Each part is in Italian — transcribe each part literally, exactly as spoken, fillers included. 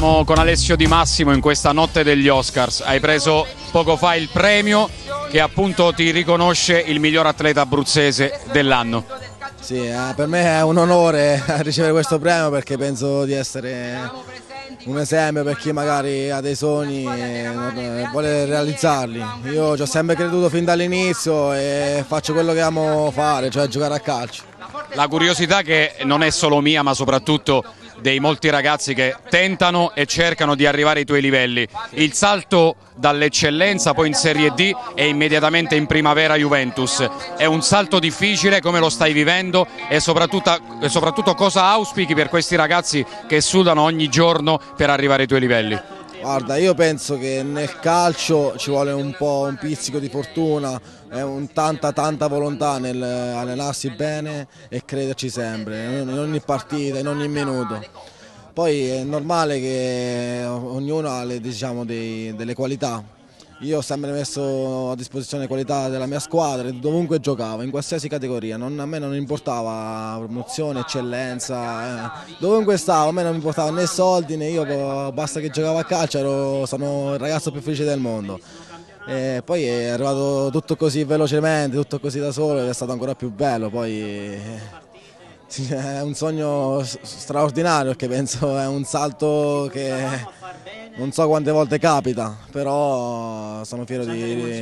Siamo con Alessio Di Massimo in questa notte degli Oscars. Hai preso poco fa il premio che appunto ti riconosce il miglior atleta abruzzese dell'anno. Sì, eh, per me è un onore ricevere questo premio perché penso di essere un esempio per chi magari ha dei sogni e vuole realizzarli. Io ci ho sempre creduto fin dall'inizio e faccio quello che amo fare, cioè giocare a calcio. La curiosità che non è solo mia ma soprattutto dei molti ragazzi che tentano e cercano di arrivare ai tuoi livelli. Il salto dall'eccellenza poi in Serie D e immediatamente in Primavera Juventus. È un salto difficile, come lo stai vivendo e soprattutto, e soprattutto cosa auspichi per questi ragazzi che sudano ogni giorno per arrivare ai tuoi livelli? Guarda, io penso che nel calcio ci vuole un po' un pizzico di fortuna, è un tanta tanta volontà nel allenarsi bene e crederci sempre, in ogni partita, in ogni minuto. Poi è normale che ognuno ha le, diciamo, dei, delle qualità. Io ho sempre messo a disposizione le qualità della mia squadra, dovunque giocavo, in qualsiasi categoria, non, a me non importava promozione, eccellenza, eh. Dovunque stavo, a me non mi importava né soldi né io, basta che giocavo a calcio, ero, sono il ragazzo più felice del mondo. E poi è arrivato tutto così velocemente, tutto così da solo ed è stato ancora più bello, poi sì, è un sogno straordinario perché penso è un salto che non so quante volte capita, però sono fiero di,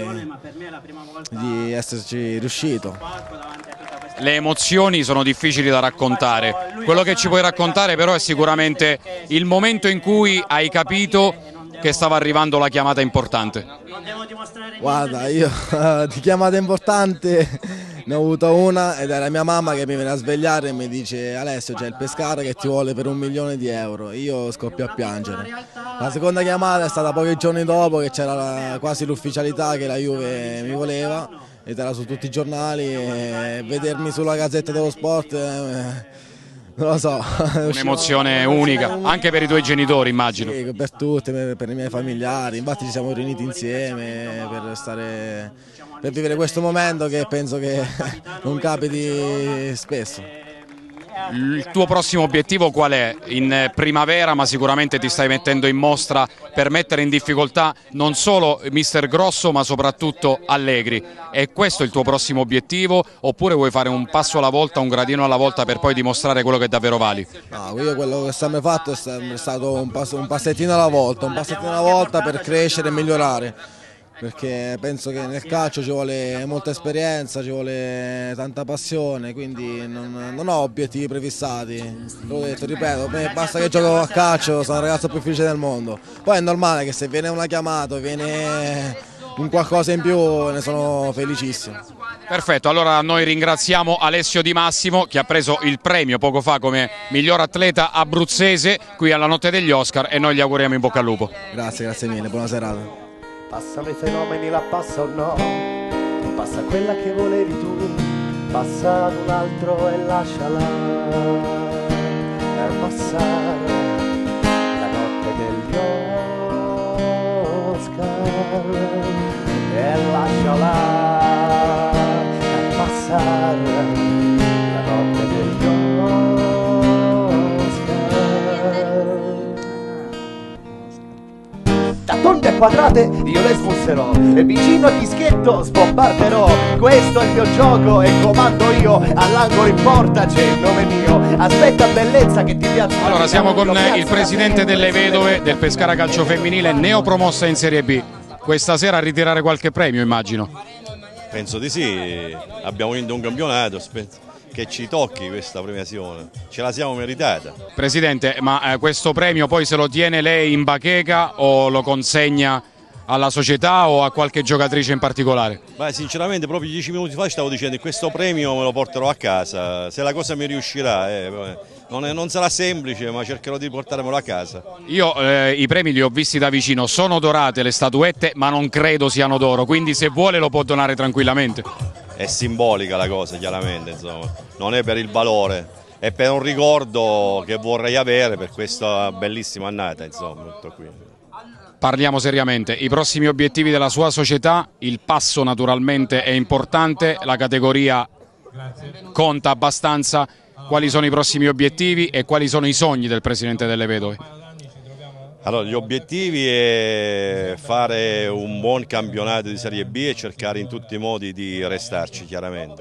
di esserci riuscito. Le emozioni sono difficili da raccontare, quello che ci puoi raccontare però è sicuramente il momento in cui hai capito che stava arrivando la chiamata importante. Guarda, io di chiamata importante ne ho avuto una ed è la mia mamma che mi viene a svegliare e mi dice: Alessio, c'è il Pescara che ti vuole per un milione di euro. Io scoppio a piangere. La seconda chiamata è stata pochi giorni dopo, che c'era quasi l'ufficialità che la Juve mi voleva ed era su tutti i giornali e vedermi sulla Gazzetta dello Sport, eh, non lo so. Un'emozione unica, anche per i tuoi genitori immagino. Sì, per tutti, per i miei familiari, infatti ci siamo riuniti insieme per stare, per vivere questo momento che penso che non capiti spesso. Il tuo prossimo obiettivo qual è? In primavera, ma sicuramente ti stai mettendo in mostra per mettere in difficoltà non solo mister Grosso ma soprattutto Allegri. È questo il tuo prossimo obiettivo oppure vuoi fare un passo alla volta, un gradino alla volta per poi dimostrare quello che davvero vali? No, io quello che ho sempre fatto è sempre stato un, passo, un passettino alla volta, un passettino alla volta per crescere e migliorare. Perché penso che nel calcio ci vuole molta esperienza, ci vuole tanta passione, quindi non, non ho obiettivi prefissati. L'ho detto, ripeto, basta che gioco a calcio, sono il ragazzo più felice del mondo. Poi è normale che se viene una chiamata, viene un qualcosa in più, ne sono felicissimo. Perfetto, allora noi ringraziamo Alessio Di Massimo che ha preso il premio poco fa come miglior atleta abruzzese qui alla Notte degli Oscar e noi gli auguriamo in bocca al lupo. Grazie, grazie mille, buona serata. Passano i fenomeni, la passa o no? Passa quella che volevi tu, passa ad un altro e lasciala passare la notte degli Oscar e lasciala passare la notte degli Oscar. Da tonde e quadrate io le smusserò e vicino al dischetto sbombarderò. Questo è il mio gioco e comando io, all'angolo in porta c'è il nome mio. Aspetta bellezza che ti piace. Allora siamo con il presidente delle vedove del Pescara Calcio Femminile, neopromossa in Serie B. Questa sera a ritirare qualche premio immagino. Penso di sì, abbiamo vinto un campionato, che ci tocchi questa premiazione, ce la siamo meritata. Presidente, ma eh, questo premio poi se lo tiene lei in bacheca o lo consegna alla società o a qualche giocatrice in particolare? Beh, sinceramente proprio dieci minuti fa stavo dicendo che questo premio me lo porterò a casa, se la cosa mi riuscirà, eh, non, è, non sarà semplice ma cercherò di portarmelo a casa. Io eh, i premi li ho visti da vicino, sono dorate le statuette ma non credo siano d'oro, quindi se vuole lo può donare tranquillamente. È simbolica la cosa chiaramente, insomma, non è per il valore, è per un ricordo che vorrei avere per questa bellissima annata, insomma, tutto qui. Parliamo seriamente, i prossimi obiettivi della sua società, il passo naturalmente è importante, la categoria conta abbastanza, quali sono i prossimi obiettivi e quali sono i sogni del Presidente delle Vedove? Allora, gli obiettivi è fare un buon campionato di Serie B e cercare in tutti i modi di restarci, chiaramente.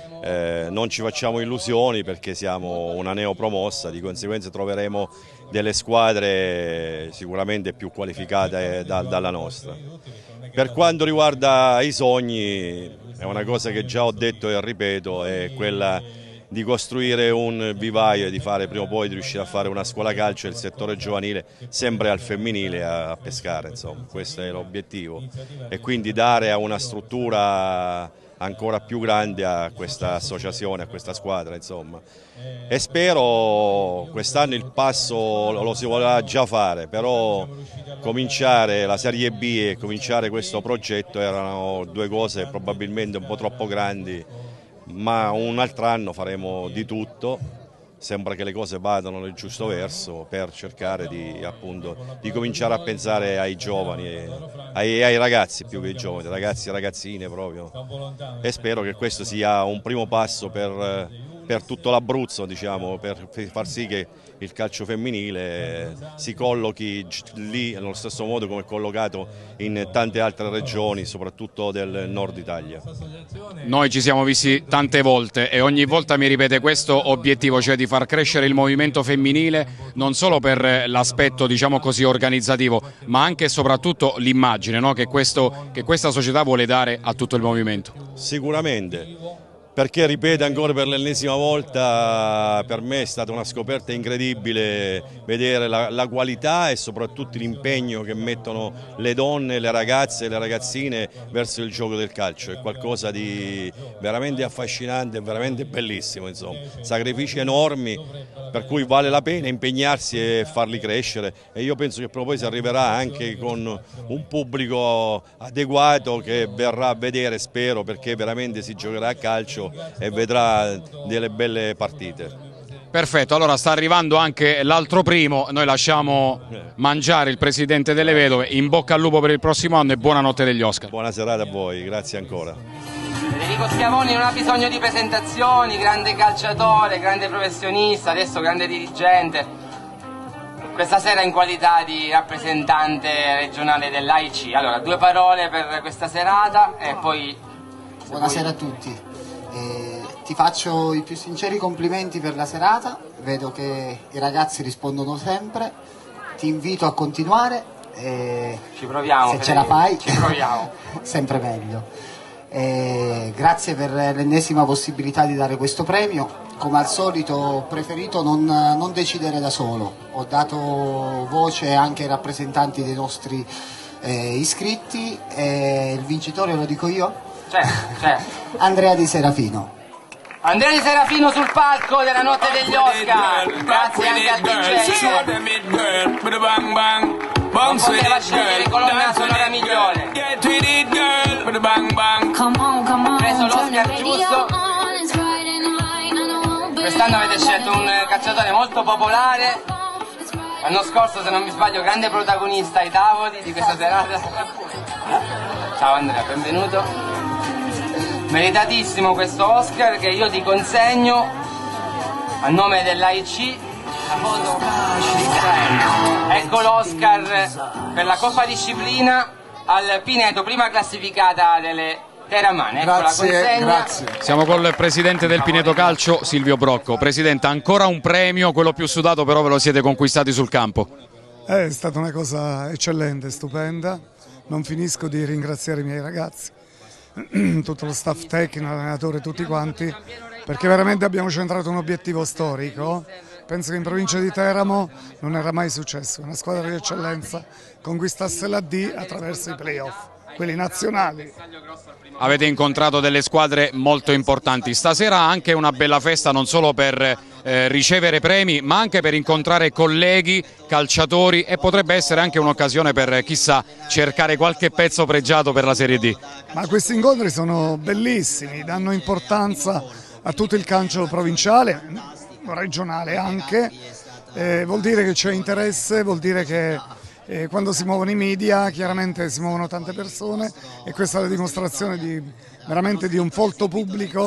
Eh, non ci facciamo illusioni perché siamo una neopromossa, di conseguenza troveremo delle squadre sicuramente più qualificate da, dalla nostra. Per quanto riguarda i sogni, è una cosa che già ho detto e ripeto, è quella di costruire un vivaio e di fare prima o poi di riuscire a fare una scuola calcio del settore giovanile sempre al femminile a, a pescare, insomma, questo è l'obiettivo, e quindi dare a una struttura ancora più grande a questa associazione, a questa squadra, insomma. E spero quest'anno il passo lo si voleva già fare, però cominciare la Serie B e cominciare questo progetto erano due cose probabilmente un po' troppo grandi, ma un altro anno faremo di tutto, sembra che le cose vadano nel giusto verso per cercare di, appunto, di cominciare a pensare ai giovani, ai, ai ragazzi più che ai giovani, ragazzi e ragazzine proprio, e spero che questo sia un primo passo per, per tutto l'Abruzzo, diciamo, per far sì che il calcio femminile si collochi lì nello stesso modo come è collocato in tante altre regioni, soprattutto del nord Italia. Noi ci siamo visti tante volte e ogni volta mi ripete questo obiettivo, cioè di far crescere il movimento femminile non solo per l'aspetto, diciamo così, organizzativo, ma anche e soprattutto l'immagine, no? che, questo, che questa società vuole dare a tutto il movimento. Sicuramente. Perché, ripeto ancora per l'ennesima volta, per me è stata una scoperta incredibile vedere la, la qualità e soprattutto l'impegno che mettono le donne, le ragazze e le ragazzine verso il gioco del calcio. È qualcosa di veramente affascinante, veramente bellissimo, insomma. Sacrifici enormi, per cui vale la pena impegnarsi e farli crescere, e io penso che poi si arriverà anche con un pubblico adeguato che verrà a vedere, spero, perché veramente si giocherà a calcio e vedrà delle belle partite. Perfetto, allora sta arrivando anche l'altro primo, noi lasciamo mangiare il presidente delle Vedove, in bocca al lupo per il prossimo anno e buonanotte degli Oscar. Buona serata a voi, grazie ancora. Federico Schiavoni non ha bisogno di presentazioni, grande calciatore, grande professionista, adesso grande dirigente. Questa sera in qualità di rappresentante regionale dell'A I C. Allora, due parole per questa serata e poi... Buonasera a tutti. Eh, ti faccio i più sinceri complimenti per la serata, vedo che i ragazzi rispondono sempre, ti invito a continuare e ci proviamo, se ce la fai ci proviamo. sempre meglio. Eh, grazie per l'ennesima possibilità di dare questo premio. Come al solito ho preferito non, non decidere da solo, ho dato voce anche ai rappresentanti dei nostri eh, iscritti e il vincitore lo dico io? C'è, c'è. Andrea Di Serafino. Andrea Di Serafino sul palco della notte degli Oscar. Grazie anche al D J. Non poteva scegliere colonna sonora migliore. Ha preso l'Oscar giusto. Quest'anno avete scelto un calciatore molto popolare. L'anno scorso, se non mi sbaglio, grande protagonista ai tavoli di questa serata. Ciao Andrea, benvenuto. Meritatissimo questo Oscar che io ti consegno a nome dell'A I C. Ecco l'Oscar per la Coppa Disciplina al Pineto, prima classificata delle Teramane. Ecco grazie, la consegna. Grazie. Siamo col presidente del Pineto Calcio, Silvio Brocco. Presidente, ancora un premio, quello più sudato, però ve lo siete conquistati sul campo. È stata una cosa eccellente, stupenda. Non finisco di ringraziare i miei ragazzi, tutto lo staff tecnico, l'allenatore, tutti quanti, perché veramente abbiamo centrato un obiettivo storico. Penso che in provincia di Teramo non era mai successo, una squadra di eccellenza conquistasse la D attraverso i playoff, quelli nazionali. Avete incontrato delle squadre molto importanti, stasera anche una bella festa non solo per eh, ricevere premi ma anche per incontrare colleghi, calciatori, e potrebbe essere anche un'occasione per, chissà, cercare qualche pezzo pregiato per la Serie D. Ma questi incontri sono bellissimi, danno importanza a tutto il calcio provinciale, regionale anche, eh, vuol dire che c'è interesse, vuol dire che E quando si muovono i media chiaramente si muovono tante persone, e questa è la dimostrazione di, veramente di un folto pubblico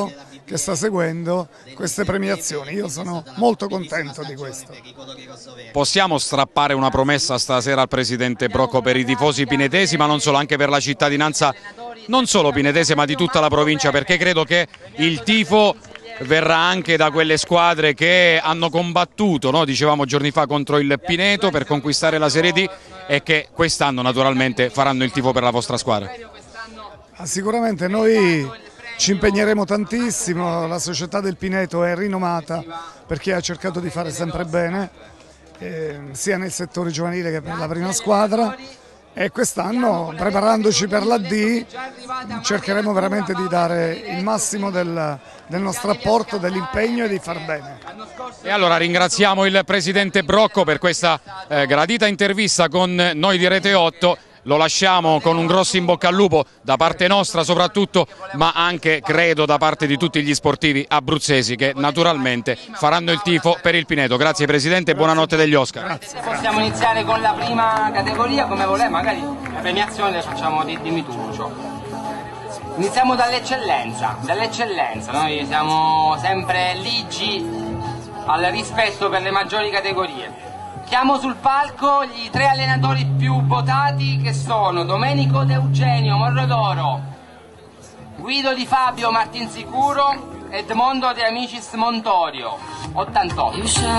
che sta seguendo queste premiazioni. Io sono molto contento di questo. Possiamo strappare una promessa stasera al presidente Brocco per i tifosi pinetesi, ma non solo, anche per la cittadinanza non solo pinetese ma di tutta la provincia, perché credo che il tifo verrà anche da quelle squadre che hanno combattuto, no? Dicevamo giorni fa, contro il Pineto per conquistare la Serie D e che quest'anno naturalmente faranno il tifo per la vostra squadra. Sicuramente noi ci impegneremo tantissimo, la società del Pineto è rinomata perché ha cercato di fare sempre bene, eh, sia nel settore giovanile che per la prima squadra, e quest'anno, preparandoci per la D, cercheremo veramente di dare il massimo del, del nostro apporto, dell'impegno e di far bene. E allora ringraziamo il presidente Brocco per questa eh, gradita intervista con noi di Rete otto. Lo lasciamo con un grosso in bocca al lupo da parte nostra soprattutto, ma anche credo da parte di tutti gli sportivi abruzzesi che naturalmente faranno il tifo per il Pineto. Grazie Presidente e buonanotte degli Oscar. Grazie. Possiamo iniziare con la prima categoria, come volete, magari la premiazione la facciamo di dimmi tu, Lucio. Iniziamo dall'eccellenza, dall'eccellenza, noi siamo sempre ligi al rispetto per le maggiori categorie. Chiamo sul palco gli tre allenatori più votati, che sono Domenico De Eugenio Morrodoro, Guido Di Fabio Martinsicuro, Edmondo De Amicis Montorio. ottantotto.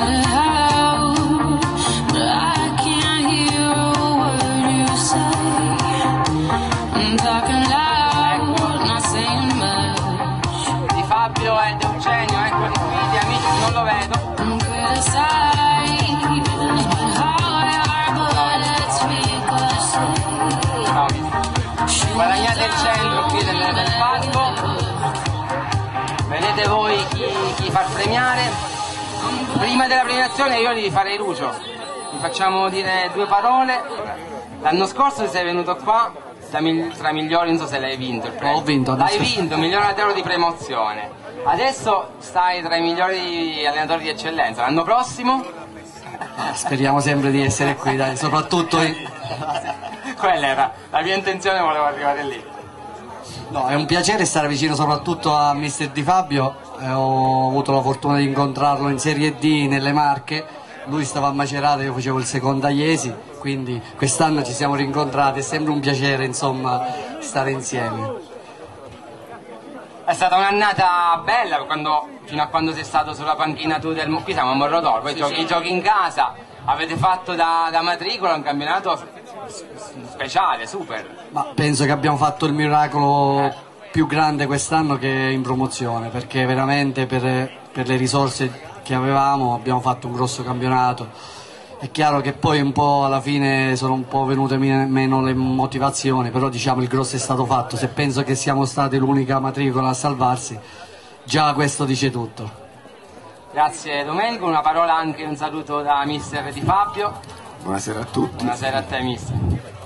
Di Fabio e De Eugenio, eccoli qui, Di Amicis non lo vedo. Guadagnate il centro qui del, del palco, vedete voi chi, chi far premiare. Prima della premiazione io gli farei Lucio, vi facciamo dire due parole. L'anno scorso sei venuto qua tra, tra migliori, non so se l'hai vinto il premio. Ho vinto. L'hai vinto, miglior allenatore di promozione. Adesso stai tra i migliori allenatori di eccellenza. L'anno prossimo? Speriamo sempre di essere qui, dai, soprattutto in... Quella era la mia intenzione, volevo arrivare lì. No, è un piacere stare vicino soprattutto a mister Di Fabio, eh, ho avuto la fortuna di incontrarlo in Serie D nelle Marche, lui stava a Macerata, io facevo il secondo a Iesi, quindi quest'anno ci siamo rincontrati, è sempre un piacere insomma stare insieme. È stata un'annata bella quando, fino a quando sei stato sulla panchina tu del... Qui siamo a Morrodoro, poi sì, giochi, sì. giochi in casa, avete fatto da, da matricola un campionato speciale, super. Ma penso che abbiamo fatto il miracolo più grande quest'anno che in promozione, perché veramente per, per le risorse che avevamo abbiamo fatto un grosso campionato. È chiaro che poi un po' alla fine sono un po' venute meno le motivazioni, però diciamo il grosso è stato fatto. Se penso che siamo stati l'unica matricola a salvarsi, già questo dice tutto. Grazie Domenico, una parola anche, un saluto da mister Di Fabio. Buonasera a tutti. Buonasera a te mister.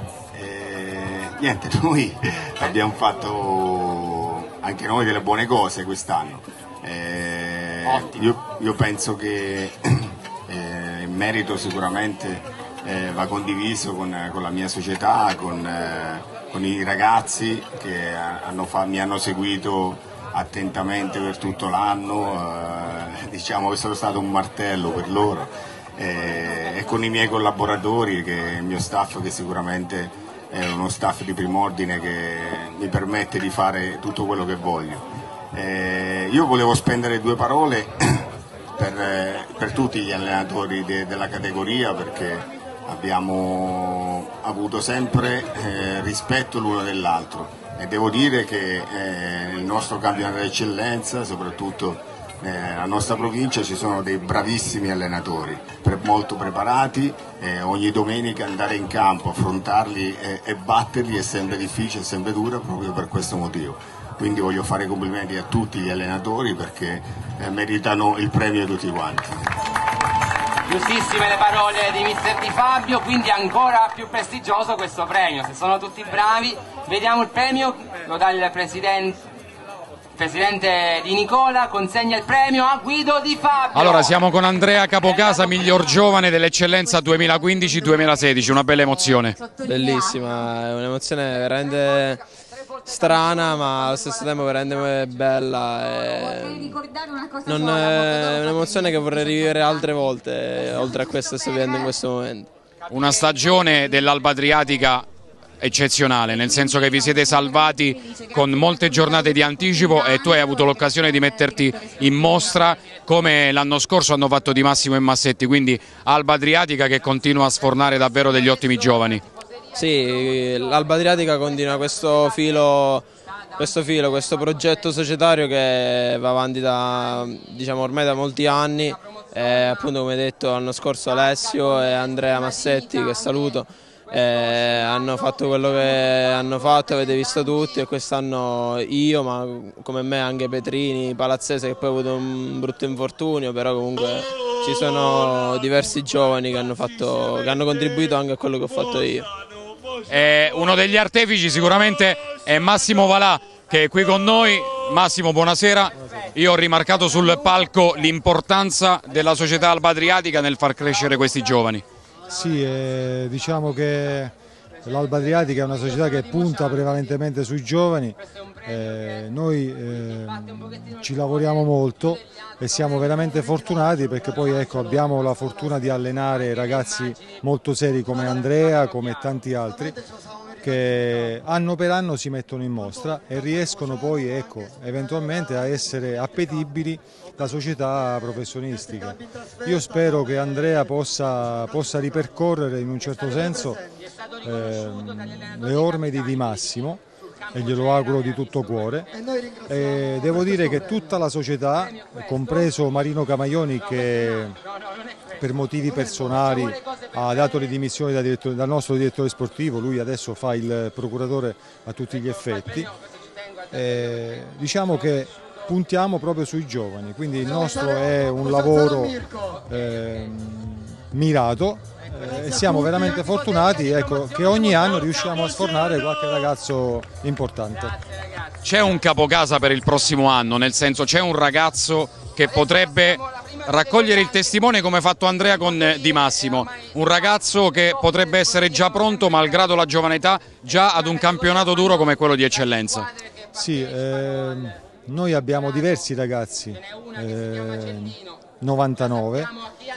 Eh, niente, noi abbiamo fatto anche noi delle buone cose quest'anno. Eh, io, io penso che eh, il merito sicuramente eh, va condiviso con, con la mia società, con, eh, con i ragazzi che hanno fa, mi hanno seguito attentamente per tutto l'anno, eh, diciamo che sono stato un martello per loro. Eh, e con i miei collaboratori, che il mio staff, che sicuramente è uno staff di prim'ordine che mi permette di fare tutto quello che voglio. Eh, io volevo spendere due parole per, eh, per tutti gli allenatori de, della categoria, perché abbiamo avuto sempre eh, rispetto l'uno dell'altro, e devo dire che eh, il nostro campionato d'eccellenza, soprattutto nella nostra provincia, ci sono dei bravissimi allenatori, molto preparati, eh, ogni domenica andare in campo, affrontarli e, e batterli è sempre difficile, è sempre dura, proprio per questo motivo. Quindi voglio fare complimenti a tutti gli allenatori, perché eh, meritano il premio tutti quanti. Giustissime le parole di mister Di Fabio, quindi ancora più prestigioso questo premio. Se sono tutti bravi, vediamo il premio, lo dà il presidente. Presidente Di Nicola consegna il premio a Guido Di Fabio. Allora siamo con Andrea Capocasa, miglior giovane dell'eccellenza duemilaquindici duemilasedici, una bella emozione. Bellissima, è un'emozione veramente strana, ma allo stesso tempo veramente bella. E non è un'emozione che vorrei rivivere altre volte, oltre a questa che sto vivendo in questo momento. Una stagione dell'Alba Adriatica eccezionale, nel senso che vi siete salvati con molte giornate di anticipo e tu hai avuto l'occasione di metterti in mostra come l'anno scorso hanno fatto Di Massimo e Massetti, quindi Alba Adriatica che continua a sfornare davvero degli ottimi giovani. Sì, l'Alba Adriatica continua questo filo, questo filo, questo progetto societario che va avanti da, diciamo, ormai da molti anni, e appunto come detto l'anno scorso Alessio e Andrea Massetti, che saluto, Eh, hanno fatto quello che hanno fatto, avete visto tutti, e quest'anno io, ma come me anche Petrini, Palazzese, che poi ha avuto un brutto infortunio, però comunque ci sono diversi giovani che hanno, fatto, che hanno contribuito anche a quello che ho fatto io. Eh, uno degli artefici sicuramente è Massimo Valà, che è qui con noi. Massimo, buonasera. Io ho rimarcato sul palco l'importanza della società Alba Adriatica nel far crescere questi giovani. Sì, eh, diciamo che l'Alba Adriatica è una società che punta prevalentemente sui giovani, eh, noi eh, ci lavoriamo molto e siamo veramente fortunati perché poi ecco, abbiamo la fortuna di allenare ragazzi molto seri come Andrea, come tanti altri, che anno per anno si mettono in mostra e riescono poi ecco, eventualmente a essere appetibili da società professionistiche. Io spero che Andrea possa, possa ripercorrere in un certo senso eh, le orme di Di Massimo e glielo auguro di tutto cuore. E devo dire che tutta la società, compreso Marino Camaioni che per motivi personali ha dato le dimissioni da direttore, dal nostro direttore sportivo, lui adesso fa il procuratore a tutti gli effetti, e diciamo che puntiamo proprio sui giovani, quindi il nostro è un lavoro eh, mirato eh, e siamo veramente fortunati ecco, che ogni anno riusciamo a sfornare qualche ragazzo importante. C'è un capocasa per il prossimo anno, nel senso c'è un ragazzo che potrebbe raccogliere il testimone come ha fatto Andrea con Di Massimo, un ragazzo che potrebbe essere già pronto malgrado la giovane età già ad un campionato duro come quello di eccellenza. Sì, ehm, noi abbiamo diversi ragazzi, eh, novantanove,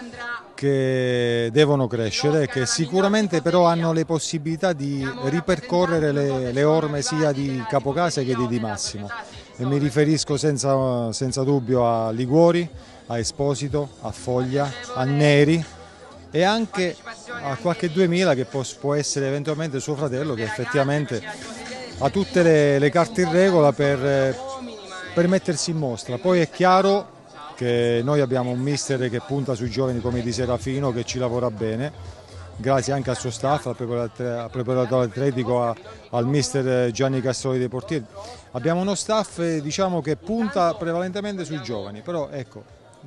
che devono crescere, che sicuramente però hanno le possibilità di ripercorrere le, le orme sia di Capocasa che di Di Massimo. E mi riferisco senza, senza dubbio a Liguori, a Esposito, a Foglia, a Neri e anche a qualche duemila che può, può essere eventualmente suo fratello, che effettivamente ha tutte le, le carte in regola per, per mettersi in mostra. Poi è chiaro che noi abbiamo un mister che punta sui giovani come Di Serafino, che ci lavora bene, grazie anche al suo staff, al preparatore atletico, a, al mister Gianni Castroli dei portieri. Abbiamo uno staff diciamo, che punta prevalentemente sui giovani, però ecco,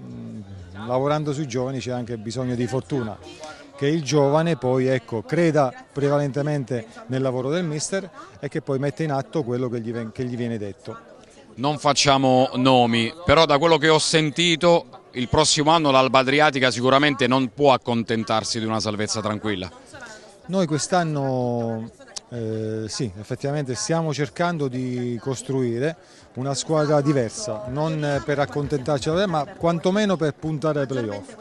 mh, lavorando sui giovani c'è anche bisogno di fortuna, che il giovane poi ecco, creda prevalentemente nel lavoro del mister e che poi metta in atto quello che gli, che gli viene detto. Non facciamo nomi, però da quello che ho sentito il prossimo anno l'Alba Adriatica sicuramente non può accontentarsi di una salvezza tranquilla. Noi quest'anno eh, sì, effettivamente stiamo cercando di costruire una squadra diversa, non per accontentarci, ma quantomeno per puntare ai playoff.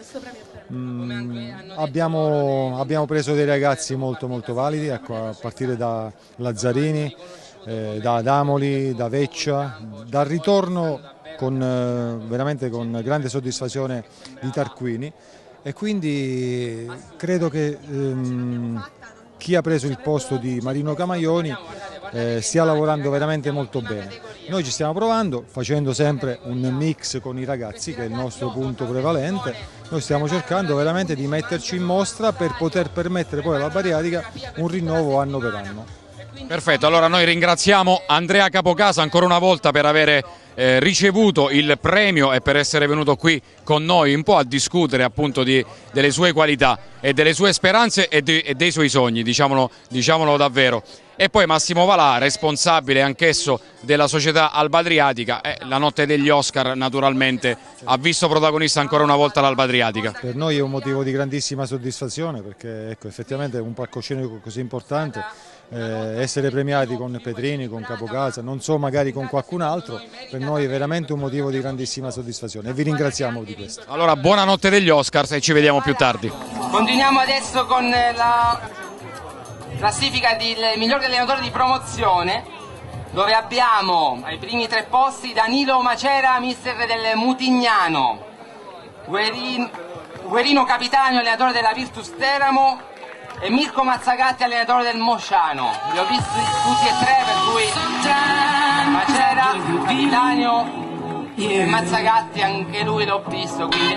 Mm, abbiamo, abbiamo preso dei ragazzi molto molto validi, ecco, a partire da Lazzarini, eh, da Adamoli, da Veccia, dal ritorno con, eh, veramente con grande soddisfazione di Tarquini, e quindi credo che ehm, chi ha preso il posto di Marino Camaioni eh, stia lavorando veramente molto bene. Noi ci stiamo provando, facendo sempre un mix con i ragazzi, che è il nostro punto prevalente. Noi stiamo cercando veramente di metterci in mostra per poter permettere poi alla Adriatica un rinnovo anno per anno. Perfetto, allora noi ringraziamo Andrea Capocasa ancora una volta per avere eh, ricevuto il premio e per essere venuto qui con noi un po' a discutere appunto di, delle sue qualità e delle sue speranze e, di, e dei suoi sogni, diciamolo, diciamolo davvero. E poi Massimo Valà, responsabile anch'esso della società Alba Adriatica, eh, la notte degli Oscar naturalmente ha visto protagonista ancora una volta l'Alba Adriatica. Per noi è un motivo di grandissima soddisfazione perché ecco, effettivamente è un palcoscenico così importante eh, essere premiati con Petrini, con Capocasa, non so magari con qualcun altro, per noi è veramente un motivo di grandissima soddisfazione e vi ringraziamo di questo. Allora buonanotte degli Oscars e ci vediamo più tardi. Continuiamo adesso con la classifica del miglior allenatore di promozione, dove abbiamo ai primi tre posti Danilo Macera, mister del Mutignano, Guerin, Guerino Capitano, allenatore della Virtus Teramo, e Mirko Mazzagatti, allenatore del Mosciano. Li ho visti tutti e tre, per cui Macera, Capitano e Mazzagatti anche lui l'ho visto, quindi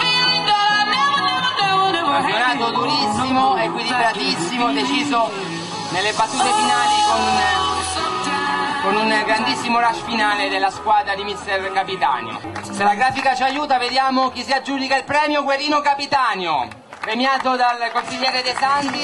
campionato durissimo, equilibratissimo, deciso nelle battute finali con, con un grandissimo rush finale della squadra di mister Capitanio. Se la grafica ci aiuta, vediamo chi si aggiudica il premio. Guerino Capitanio, premiato dal consigliere De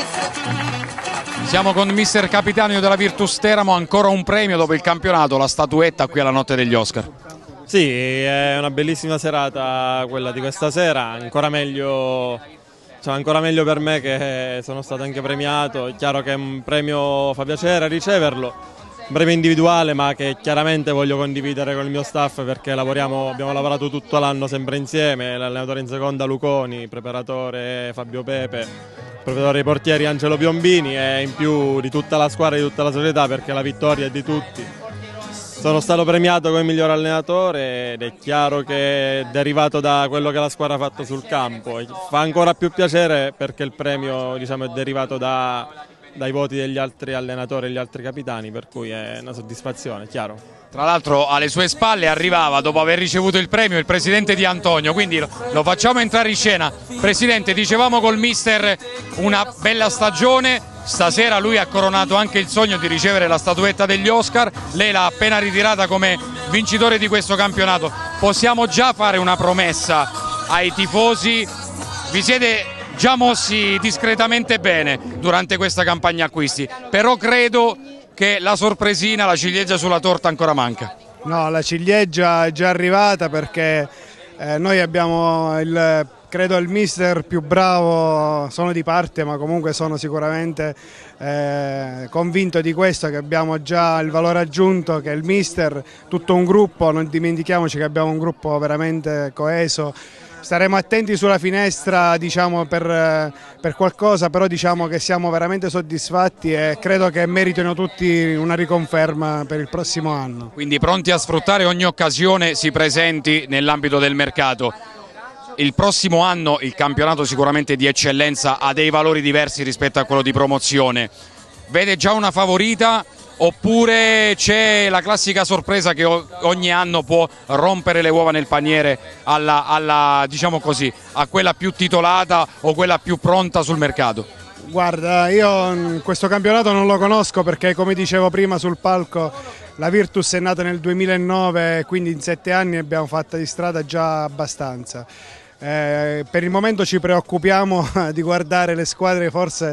Santis. Siamo con mister Capitanio della Virtus Teramo, ancora un premio dopo il campionato, la statuetta qui alla notte degli Oscar. Sì, è una bellissima serata quella di questa sera, ancora meglio, cioè ancora meglio per me che sono stato anche premiato. È chiaro che un premio fa piacere riceverlo, un premio individuale, ma che chiaramente voglio condividere con il mio staff, perché lavoriamo, abbiamo lavorato tutto l'anno sempre insieme, l'allenatore in seconda Luconi, preparatore Fabio Pepe, preparatore dei portieri Angelo Piombini e in più di tutta la squadra e di tutta la società, perché la vittoria è di tutti. Sono stato premiato come miglior allenatore ed è chiaro che è derivato da quello che la squadra ha fatto sul campo. Fa ancora più piacere perché il premio, diciamo, è derivato da, dai voti degli altri allenatori e gli altri capitani, per cui è una soddisfazione, chiaro. Tra l'altro alle sue spalle arrivava, dopo aver ricevuto il premio, il presidente Di Antonio, quindi lo, lo facciamo entrare in scena. Presidente, dicevamo col mister una bella stagione, stasera lui ha coronato anche il sogno di ricevere la statuetta degli Oscar, lei l'ha appena ritirata come vincitore di questo campionato. Possiamo già fare una promessa ai tifosi? Vi siete già mossi discretamente bene durante questa campagna acquisti, però credo che la sorpresina, la ciliegia sulla torta ancora manca. No, la ciliegia è già arrivata perché eh, noi abbiamo il, credo il mister più bravo, sono di parte ma comunque sono sicuramente eh, convinto di questo, che abbiamo già il valore aggiunto che il mister, tutto un gruppo, non dimentichiamoci che abbiamo un gruppo veramente coeso. Staremo attenti sulla finestra, diciamo, per, per qualcosa, però diciamo che siamo veramente soddisfatti e credo che meritino tutti una riconferma per il prossimo anno. Quindi pronti a sfruttare ogni occasione si presenti nell'ambito del mercato. Il prossimo anno il campionato sicuramente di eccellenza ha dei valori diversi rispetto a quello di promozione. Vede già una favorita? Oppure c'è la classica sorpresa che ogni anno può rompere le uova nel paniere alla, alla, diciamo così, a quella più titolata o quella più pronta sul mercato? Guarda, io questo campionato non lo conosco perché, come dicevo prima sul palco, la Virtus è nata nel duemilanove, quindi in sette anni abbiamo fatto di strada già abbastanza. Eh, per il momento ci preoccupiamo di guardare le squadre forse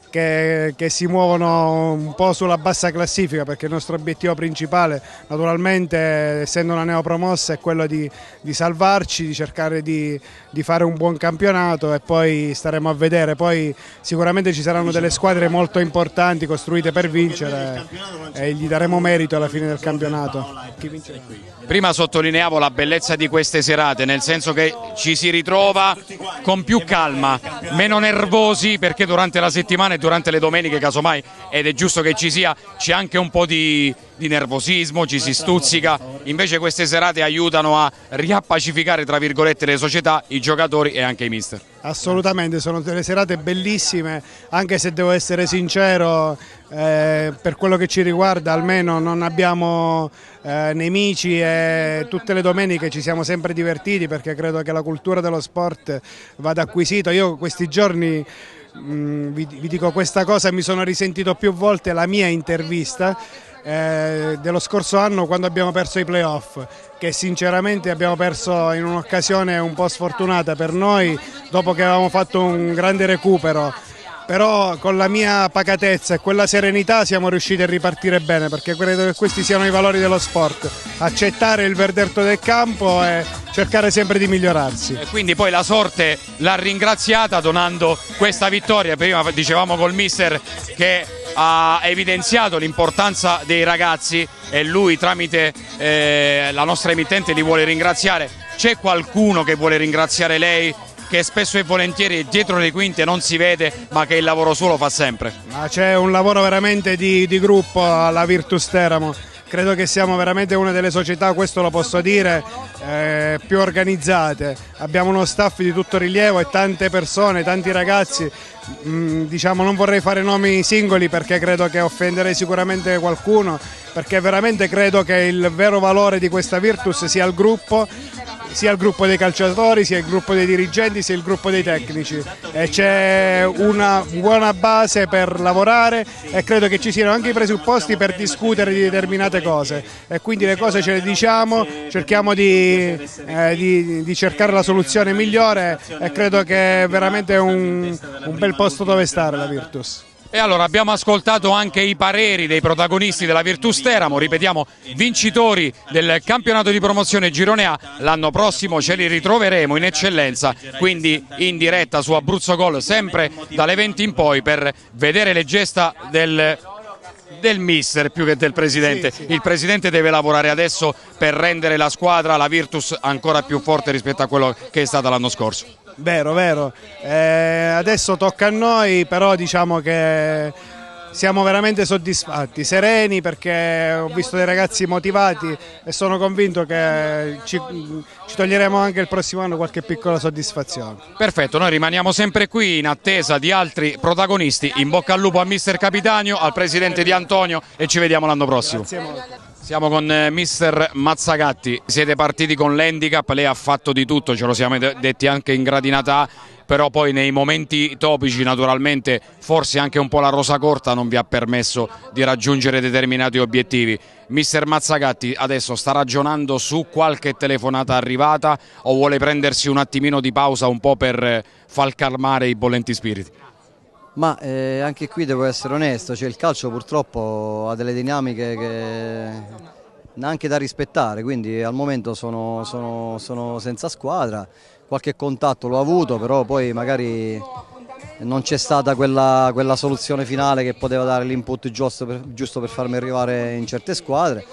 Che, che si muovono un po' sulla bassa classifica, perché il nostro obiettivo principale, naturalmente essendo una neopromossa, è quello di, di salvarci, di cercare di, di fare un buon campionato e poi staremo a vedere. Poi sicuramente ci saranno delle squadre molto importanti costruite per vincere e gli daremo merito alla fine del campionato. Chi vince qui? Prima sottolineavo la bellezza di queste serate, nel senso che ci si ritrova con più calma, meno nervosi, perché durante la settimana e durante le domeniche casomai, ed è giusto che ci sia, c'è anche un po' di, di nervosismo, ci si stuzzica. Invece queste serate aiutano a riappacificare, tra virgolette, le società, i giocatori e anche i mister. Assolutamente, sono delle serate bellissime, anche se devo essere sincero, eh, per quello che ci riguarda almeno non abbiamo eh, nemici e tutte le domeniche ci siamo sempre divertiti, perché credo che la cultura dello sport vada acquisita. Io questi giorni mh, vi, vi dico questa cosa, mi sono risentito più volte la mia intervista Eh, dello scorso anno quando abbiamo perso i playoff, che sinceramente abbiamo perso in un'occasione un po' sfortunata per noi, dopo che avevamo fatto un grande recupero, però con la mia pacatezza e quella serenità siamo riusciti a ripartire bene, perché credo che questi siano i valori dello sport, accettare il verdetto del campo e cercare sempre di migliorarsi. E quindi poi la sorte l'ha ringraziata donando questa vittoria. Prima dicevamo col mister che ha evidenziato l'importanza dei ragazzi e lui tramite eh, la nostra emittente li vuole ringraziare. C'è qualcuno che vuole ringraziare lei, che spesso e volentieri dietro le quinte non si vede, ma che il lavoro suo lo fa sempre? C'è un lavoro veramente di, di gruppo alla Virtus Teramo. Credo che siamo veramente una delle società, questo lo posso dire, eh, più organizzate. Abbiamo uno staff di tutto rilievo e tante persone, tanti ragazzi. Mm, diciamo, non vorrei fare nomi singoli perché credo che offenderei sicuramente qualcuno, perché veramente credo che il vero valore di questa Virtus sia il gruppo, sia il gruppo dei calciatori, sia il gruppo dei dirigenti, sia il gruppo dei tecnici, e c'è una buona base per lavorare e credo che ci siano anche i presupposti per discutere di determinate cose, e quindi le cose ce le diciamo, cerchiamo di, eh, di, di cercare la soluzione migliore, e credo che è veramente un, un bel posto dove stare la Virtus. E allora abbiamo ascoltato anche i pareri dei protagonisti della Virtus Teramo, ripetiamo, vincitori del campionato di promozione Girone A. L'anno prossimo ce li ritroveremo in eccellenza, quindi in diretta su Abruzzo Gol, sempre dalle venti in poi, per vedere le gesta del, del mister più che del presidente. Sì, sì. Il presidente deve lavorare adesso per rendere la squadra, la Virtus, ancora più forte rispetto a quello che è stata l'anno scorso. Vero, vero. Eh, adesso tocca a noi, però diciamo che siamo veramente soddisfatti, sereni, perché ho visto dei ragazzi motivati e sono convinto che ci, ci toglieremo anche il prossimo anno qualche piccola soddisfazione. Perfetto, noi rimaniamo sempre qui in attesa di altri protagonisti. In bocca al lupo a mister Capitanio, al presidente Di Antonio, e ci vediamo l'anno prossimo. Grazie molto. Siamo con mister Mazzagatti, siete partiti con l'handicap, lei ha fatto di tutto, ce lo siamo detti anche in gradinata A, però poi nei momenti topici naturalmente forse anche un po' la rosa corta non vi ha permesso di raggiungere determinati obiettivi. Mister Mazzagatti adesso sta ragionando su qualche telefonata arrivata o vuole prendersi un attimino di pausa un po' per far calmare i bollenti spiriti? Ma eh, anche qui devo essere onesto, cioè il calcio purtroppo ha delle dinamiche che anche da rispettare, quindi al momento sono, sono, sono senza squadra, qualche contatto l'ho avuto, però poi magari non c'è stata quella, quella soluzione finale che poteva dare l'input giusto per, giusto per farmi arrivare in certe squadre.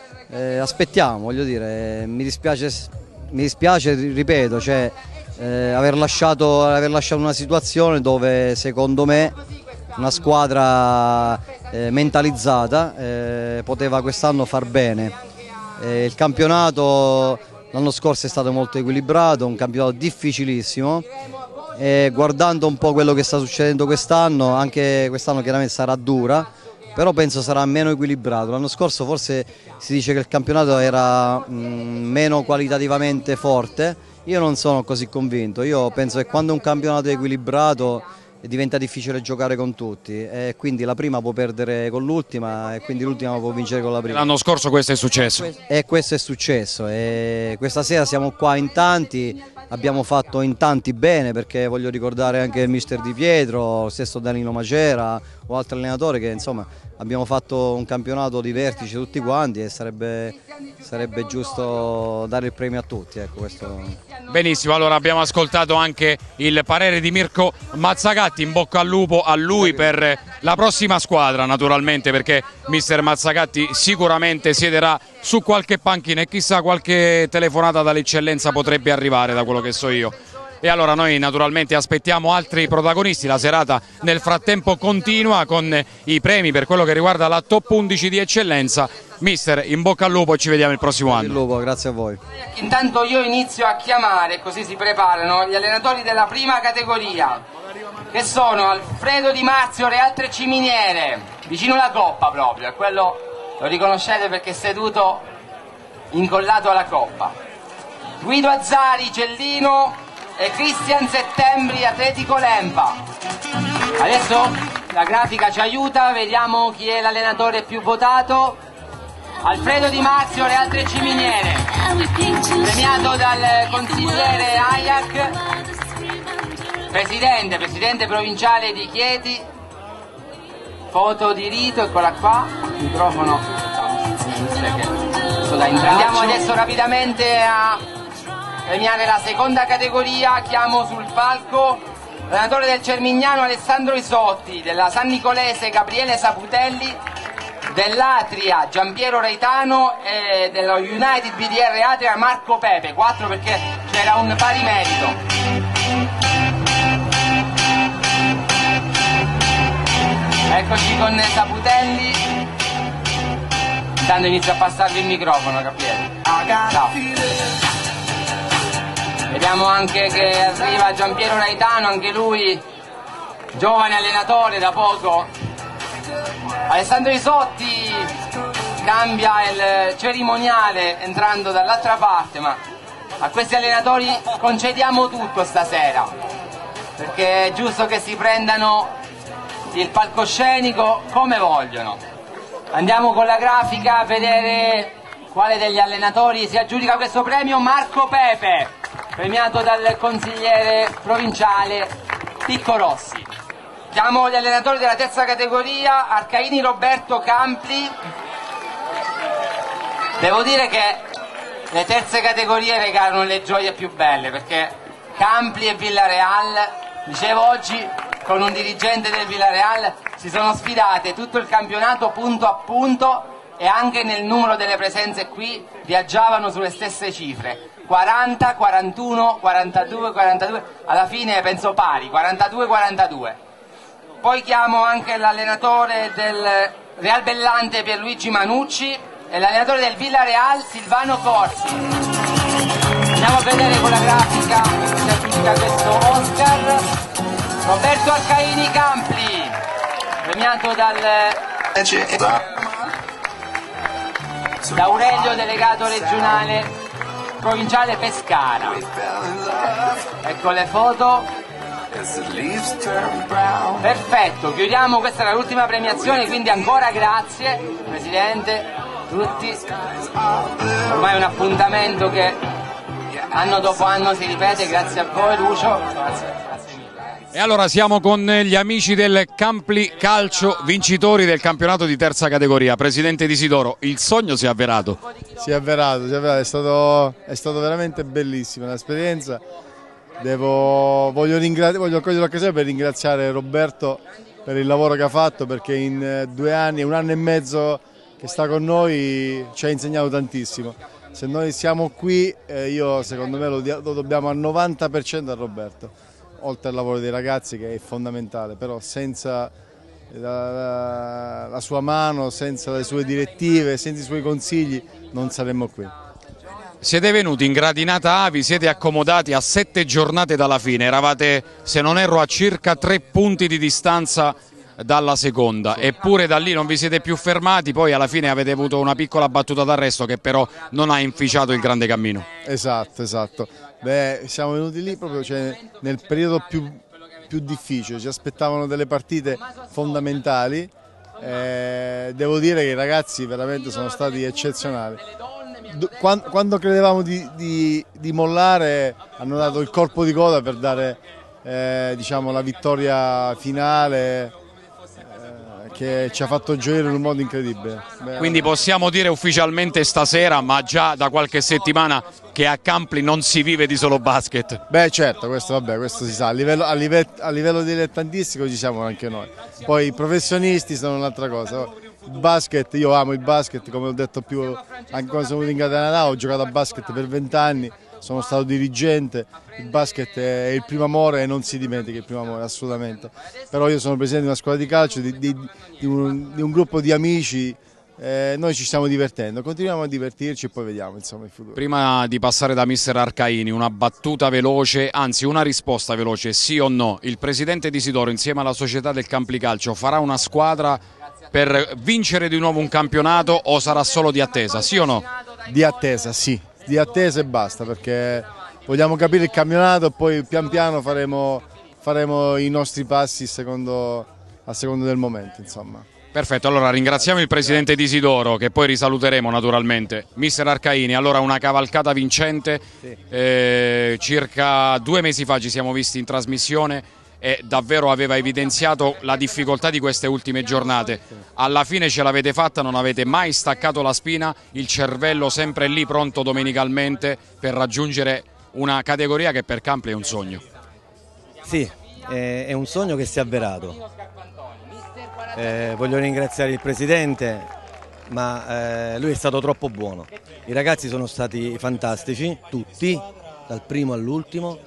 Eh, aspettiamo, voglio dire, mi dispiace, mi dispiace ripeto, cioè, Eh, aver, lasciato, aver lasciato una situazione dove secondo me una squadra eh, mentalizzata eh, poteva quest'anno far bene. Eh, il campionato l'anno scorso è stato molto equilibrato, un campionato difficilissimo, e guardando un po' quello che sta succedendo quest'anno, anche quest'anno chiaramente sarà dura, però penso sarà meno equilibrato. L'anno scorso forse si dice che il campionato era mh, meno qualitativamente forte. Io non sono così convinto, io penso che quando un campionato è equilibrato diventa difficile giocare con tutti, e quindi la prima può perdere con l'ultima e quindi l'ultima può vincere con la prima. L'anno scorso questo è successo. E questo è successo, e questa sera siamo qua in tanti, abbiamo fatto in tanti bene, perché voglio ricordare anche il mister Di Pietro, lo stesso Danilo Macera o altri allenatori, che insomma abbiamo fatto un campionato di vertice tutti quanti, e sarebbe, sarebbe giusto dare il premio a tutti. Ecco, questo... Benissimo, allora abbiamo ascoltato anche il parere di Mirko Mazzagatti, in bocca al lupo a lui per la prossima squadra naturalmente, perché mister Mazzagatti sicuramente siederà su qualche panchina e chissà qualche telefonata dall'eccellenza potrebbe arrivare, da quello che so io. E allora noi naturalmente aspettiamo altri protagonisti, la serata nel frattempo continua con i premi per quello che riguarda la top undici di eccellenza. Mister, in bocca al lupo e ci vediamo il prossimo anno. Il lupo, grazie a voi. Intanto io inizio a chiamare, così si preparano, gli allenatori della prima categoria, che sono Alfredo Di Marzio, Real Tre Ciminiere, vicino alla coppa proprio, e quello lo riconoscete perché è seduto incollato alla coppa. Guido Azzari, Cellino, e Cristian Settembri, Atletico Lempa. Adesso la grafica ci aiuta, vediamo chi è l'allenatore più votato. Alfredo Di Marzio, Real Tre Ciminiere, premiato dal consigliere Ajax Presidente, presidente provinciale di Chieti, foto di rito, eccola qua, microfono. Andiamo adesso rapidamente a premiare la seconda categoria. Chiamo sul palco l'allenatore del Cermignano Alessandro Isotti, della San Nicolese Gabriele Saputelli, dell'Atria Giampiero Reitano e dello United B D R Atria Marco Pepe. Quattro perché c'era un pari merito. Eccoci con Saputelli. Intanto inizio a passarvi il microfono, Gabriele. Ciao. Vediamo anche che arriva Giampiero Reitano, anche lui giovane allenatore da poco. Alessandro Isotti cambia il cerimoniale entrando dall'altra parte, ma a questi allenatori concediamo tutto stasera, perché è giusto che si prendano il palcoscenico come vogliono. Andiamo con la grafica a vedere quale degli allenatori si aggiudica questo premio. Marco Pepe, premiato dal consigliere provinciale Picco Rossi. Chiamo gli allenatori della terza categoria. Arcaini Roberto Campli. Devo dire che le terze categorie regalano le gioie più belle, perché Campli e Villareal, dicevo oggi con un dirigente del Villareal, si sono sfidate tutto il campionato punto a punto e anche nel numero delle presenze qui viaggiavano sulle stesse cifre. quaranta, quarantuno, quarantadue, quarantadue, alla fine penso pari, quarantadue quarantadue. Poi chiamo anche l'allenatore del Real Bellante Pierluigi Manucci e l'allenatore del Villareal Silvano Corsi. Andiamo a vedere con la grafica si aggiudica questo Oscar. Roberto Arcaini Campli, premiato dal da Aurelio, delegato regionale provinciale Pescara. Ecco le foto. Perfetto, chiudiamo, questa era l'ultima premiazione, quindi ancora grazie Presidente, tutti. Ormai è un appuntamento che anno dopo anno si ripete, grazie a voi Lucio. Grazie. E allora siamo con gli amici del Campli Calcio, vincitori del campionato di terza categoria. Presidente Disidoro, il sogno si è avverato? Si è avverato, si è avverato, è stato, è stato veramente bellissima l'esperienza. Devo, voglio, voglio cogliere l'occasione per ringraziare Roberto per il lavoro che ha fatto, perché in due anni, un anno e mezzo che sta con noi ci ha insegnato tantissimo. Se noi siamo qui, eh, io secondo me lo, lo dobbiamo al novanta per cento a Roberto. Oltre al lavoro dei ragazzi che è fondamentale, però senza la, la, la sua mano, senza le sue direttive, senza i suoi consigli non saremmo qui. Siete venuti in gradinata A, vi siete accomodati a sette giornate dalla fine, eravate, se non erro, a circa tre punti di distanza dalla seconda, eppure da lì non vi siete più fermati, poi alla fine avete avuto una piccola battuta d'arresto che però non ha inficiato il grande cammino. Esatto, esatto. Beh, siamo venuti lì proprio cioè, nel periodo più, più difficile, ci aspettavano delle partite fondamentali, eh, devo dire che i ragazzi veramente sono stati eccezionali. Quando, quando credevamo di, di, di mollare hanno dato il colpo di coda per dare eh, diciamo, la vittoria finale, che ci ha fatto gioire in un modo incredibile. Beh, quindi possiamo dire ufficialmente stasera, ma già da qualche settimana, che a Campli non si vive di solo basket. Beh certo, questo, vabbè, questo si sa, a livello, a livello, a livello dilettantistico ci siamo anche noi, poi i professionisti sono un'altra cosa. Il basket, io amo il basket, come ho detto più, anche quando sono venuto in Catanà ho giocato a basket per vent'anni, sono stato dirigente, il basket è il primo amore e non si dimentica il primo amore, assolutamente. Però io sono presidente di una squadra di calcio, di, di, di, un, di un gruppo di amici, eh, noi ci stiamo divertendo, continuiamo a divertirci e poi vediamo insomma il futuro. Prima di passare da mister Arcaini, una battuta veloce, anzi una risposta veloce, sì o no, il presidente Disidoro insieme alla società del Campli Calcio farà una squadra per vincere di nuovo un campionato o sarà solo di attesa, sì o no? Di attesa, sì. Di attesa e basta, perché vogliamo capire il campionato e poi pian piano faremo, faremo i nostri passi secondo, a seconda del momento, insomma. Perfetto, allora ringraziamo il presidente d'Isidoro, che poi risaluteremo naturalmente, mister Arcaini. Allora, una cavalcata vincente, eh, circa due mesi fa ci siamo visti in trasmissione e davvero aveva evidenziato la difficoltà di queste ultime giornate. Alla fine ce l'avete fatta, non avete mai staccato la spina, il cervello sempre lì pronto domenicalmente per raggiungere una categoria che per Campli è un sogno. Sì, è un sogno che si è avverato. Eh, voglio ringraziare il presidente, ma eh, lui è stato troppo buono. I ragazzi sono stati fantastici, tutti, dal primo all'ultimo,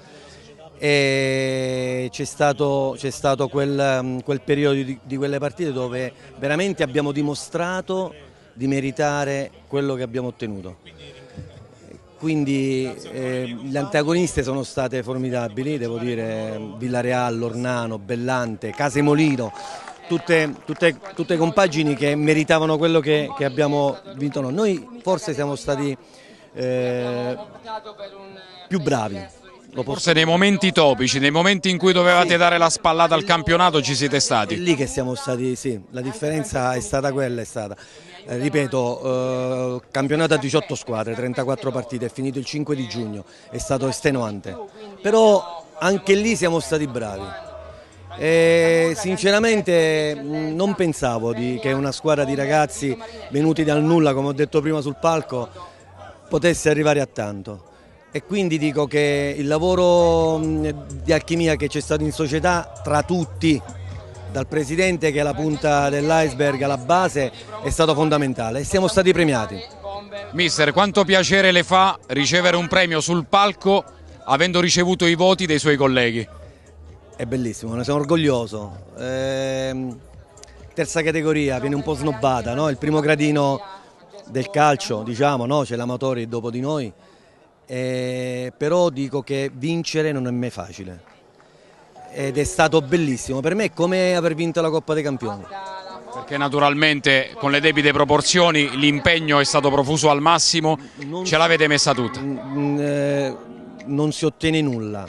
e c'è stato, c'è stato quel, quel periodo di, di quelle partite dove veramente abbiamo dimostrato di meritare quello che abbiamo ottenuto. Quindi eh, le antagoniste sono state formidabili, devo dire, Villareal, Lornano, Bellante, Casemolino. Tutte, tutte, tutte compagini che meritavano quello che, che abbiamo vinto noi. Noi forse siamo stati eh, più bravi. Forse nei momenti topici, nei momenti in cui dovevate sì. dare la spallata al campionato ci siete stati. È lì che siamo stati, sì, la differenza è stata quella, è stata. Eh, ripeto, eh, campionato a diciotto squadre, trentaquattro partite, è finito il cinque di giugno, è stato estenuante. Però anche lì siamo stati bravi. E sinceramente non pensavo di, che una squadra di ragazzi venuti dal nulla, come ho detto prima sul palco, potesse arrivare a tanto. E quindi dico che il lavoro di alchimia che c'è stato in società tra tutti, dal presidente che è la punta dell'iceberg alla base, è stato fondamentale e siamo stati premiati. Mister, quanto piacere le fa ricevere un premio sul palco avendo ricevuto i voti dei suoi colleghi? È bellissimo, ne sono orgoglioso. Eh, terza categoria, viene un po' snobbata, no? Il primo gradino del calcio, diciamo, no? C'è l'Amatori dopo di noi, eh, però dico che vincere non è mai facile ed è stato bellissimo, per me è come aver vinto la Coppa dei Campioni. Perché naturalmente con le debite proporzioni l'impegno è stato profuso al massimo, non, ce l'avete messa tutta? Eh, non si ottiene nulla.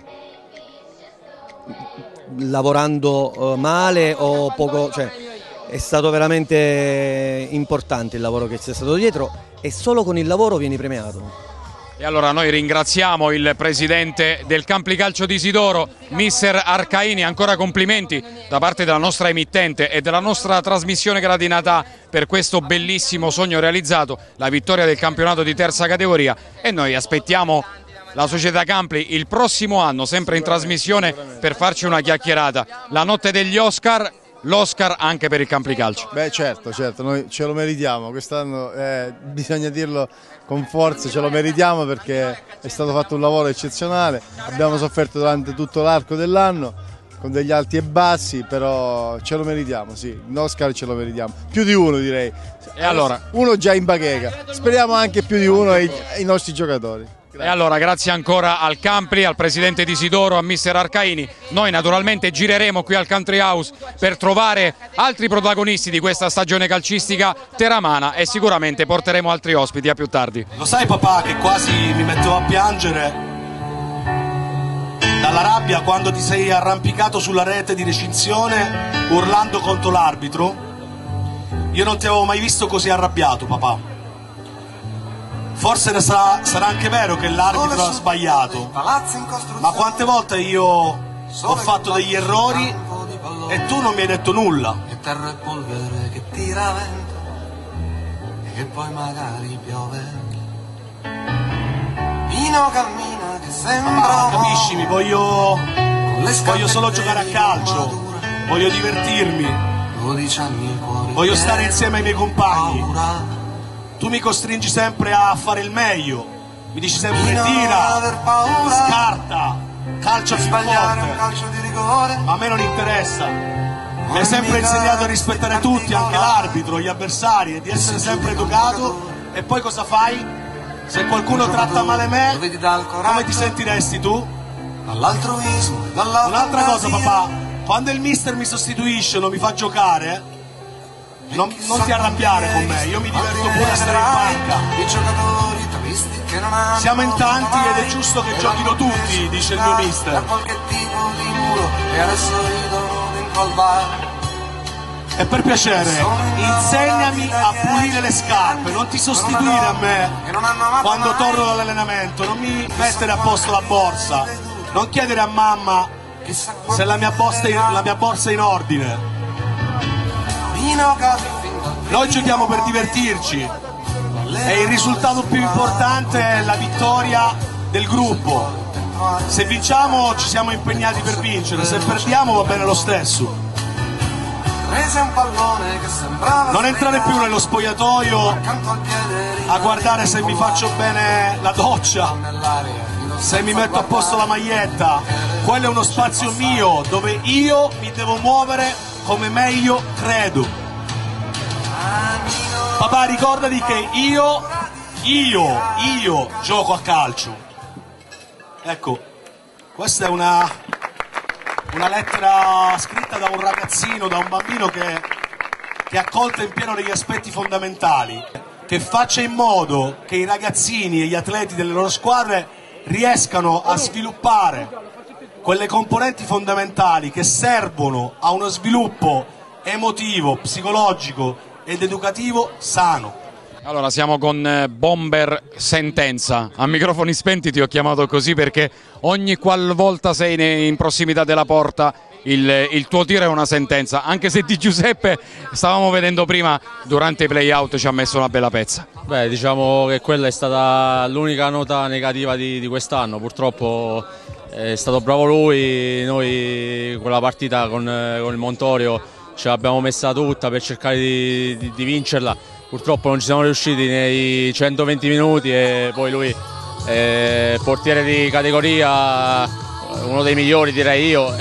Lavorando male o poco, cioè è stato veramente importante il lavoro che c'è stato dietro e solo con il lavoro vieni premiato. E allora noi ringraziamo il presidente del Campli Calcio di Isidoro, mister Arcaini, ancora complimenti da parte della nostra emittente e della nostra trasmissione Gradinatà per questo bellissimo sogno realizzato, la vittoria del campionato di terza categoria, e noi aspettiamo la società Campli il prossimo anno sempre in trasmissione per farci una chiacchierata. La notte degli Oscar, l'Oscar anche per il Campli Calcio. Beh certo, certo, noi ce lo meritiamo, quest'anno eh, bisogna dirlo con forza, ce lo meritiamo perché è stato fatto un lavoro eccezionale, abbiamo sofferto durante tutto l'arco dell'anno con degli alti e bassi, però ce lo meritiamo, sì, l'Oscar ce lo meritiamo, più di uno direi. E allora? Uno già in bacheca, speriamo anche più di uno ai, ai nostri giocatori. Grazie. E allora grazie ancora al Campli, al presidente di Isidoro, a mister Arcaini. Noi naturalmente gireremo qui al Country House per trovare altri protagonisti di questa stagione calcistica teramana e sicuramente porteremo altri ospiti a più tardi. Lo sai papà che quasi mi mettevo a piangere dalla rabbia quando ti sei arrampicato sulla rete di recinzione urlando contro l'arbitro? Io non ti avevo mai visto così arrabbiato papà. Forse sarà, sarà anche vero che l'arbitro ha sbagliato, ma quante volte io ho fatto degli errori e tu non mi hai detto nulla. E terra e polvere che tira vento e che poi magari piove. Vino cammina che sembra. Ah, capisci, mi voglio, voglio solo giocare a calcio, voglio divertirmi, voglio stare insieme ai miei compagni. Tu mi costringi sempre a fare il meglio, mi dici sempre tira, scarta, calcia più forte, ma a me non interessa. Mi hai sempre insegnato a rispettare tutti, anche l'arbitro, gli avversari, e di essere sempre educato. E poi cosa fai? Se qualcuno tratta male me, come ti sentiresti tu? Un'altra cosa papà, quando il mister mi sostituisce, non mi fa giocare, Non, non ti arrabbiare con me, io mi diverto pure a stare in banca. Siamo in tanti ed è giusto che giochino tutti, dice il mio mister. E per piacere, insegnami a pulire le scarpe, non ti sostituire a me quando torno dall'allenamento, non mi mettere a posto la borsa, non chiedere a mamma se la mia borsa è, la mia borsa è in ordine. Noi giochiamo per divertirci e il risultato più importante è la vittoria del gruppo. Se vinciamo ci siamo impegnati per vincere, se perdiamo va bene lo stesso. Non entrare più nello spogliatoio a guardare se mi faccio bene la doccia, se mi metto a posto la maglietta. Quello è uno spazio mio dove io mi devo muovere come meglio credo. Papà, ricordati che io, io, io gioco a calcio. Ecco, questa è una, una lettera scritta da un ragazzino, da un bambino che, che ha colto in pieno degli aspetti fondamentali, che faccia in modo che i ragazzini e gli atleti delle loro squadre riescano a sviluppare quelle componenti fondamentali che servono a uno sviluppo emotivo, psicologico ed educativo sano. Allora siamo con Bomber Sentenza, a microfoni spenti ti ho chiamato così perché ogni qualvolta sei in prossimità della porta il, il tuo tiro è una sentenza, anche se Di Giuseppe stavamo vedendo prima durante i play-out ci ha messo una bella pezza. Beh, diciamo che quella è stata l'unica nota negativa di, di quest'anno, purtroppo è stato bravo lui, noi quella partita con, con il Montorio ce l'abbiamo messa tutta per cercare di, di, di vincerla. Purtroppo non ci siamo riusciti nei centoventi minuti e poi lui, eh, portiere di categoria, uno dei migliori direi io,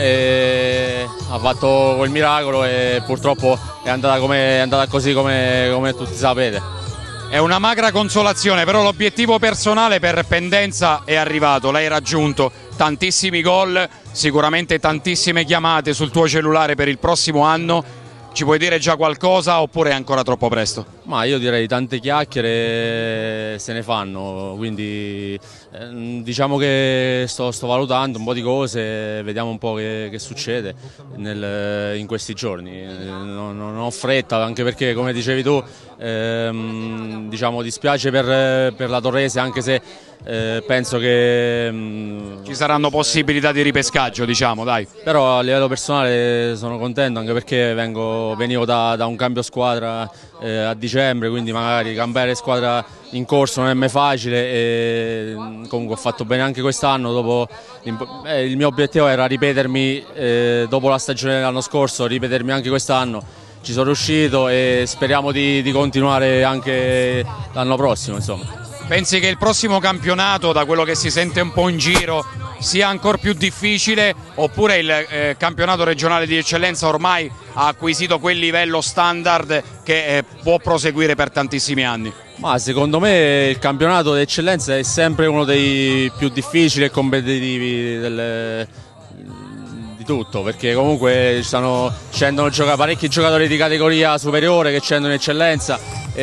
e ha fatto quel miracolo e purtroppo è andata, come, è andata così come, come tutti sapete. È una magra consolazione, però l'obiettivo personale per Pendenza è arrivato, l'hai raggiunto, tantissimi gol, sicuramente tantissime chiamate sul tuo cellulare per il prossimo anno. Ci puoi dire già qualcosa oppure è ancora troppo presto? Ma io direi tante chiacchiere se ne fanno, quindi eh, diciamo che sto, sto valutando un po' di cose, vediamo un po' che, che succede nel, in questi giorni. Non, non ho fretta, anche perché come dicevi tu, ehm, diciamo dispiace per, per la Torrese, anche se eh, penso che mh, ci saranno possibilità di ripescaggio, diciamo, dai. Però a livello personale sono contento, anche perché vengo, venivo da, da un cambio squadra eh, a dicembre, quindi magari cambiare squadra in corso non è mai facile e comunque ho fatto bene anche quest'anno. Dopo, eh, il mio obiettivo era ripetermi eh, dopo la stagione dell'anno scorso, ripetermi anche quest'anno. Ci sono riuscito e speriamo di, di continuare anche l'anno prossimo, insomma. Pensi che il prossimo campionato, da quello che si sente un po' in giro, sia ancora più difficile oppure il eh, campionato regionale di eccellenza ormai ha acquisito quel livello standard che eh, può proseguire per tantissimi anni? Ma secondo me il campionato di eccellenza è sempre uno dei più difficili e competitivi del, di tutto, perché comunque ci stanno, scendono gioca, parecchi giocatori di categoria superiore che scendono in eccellenza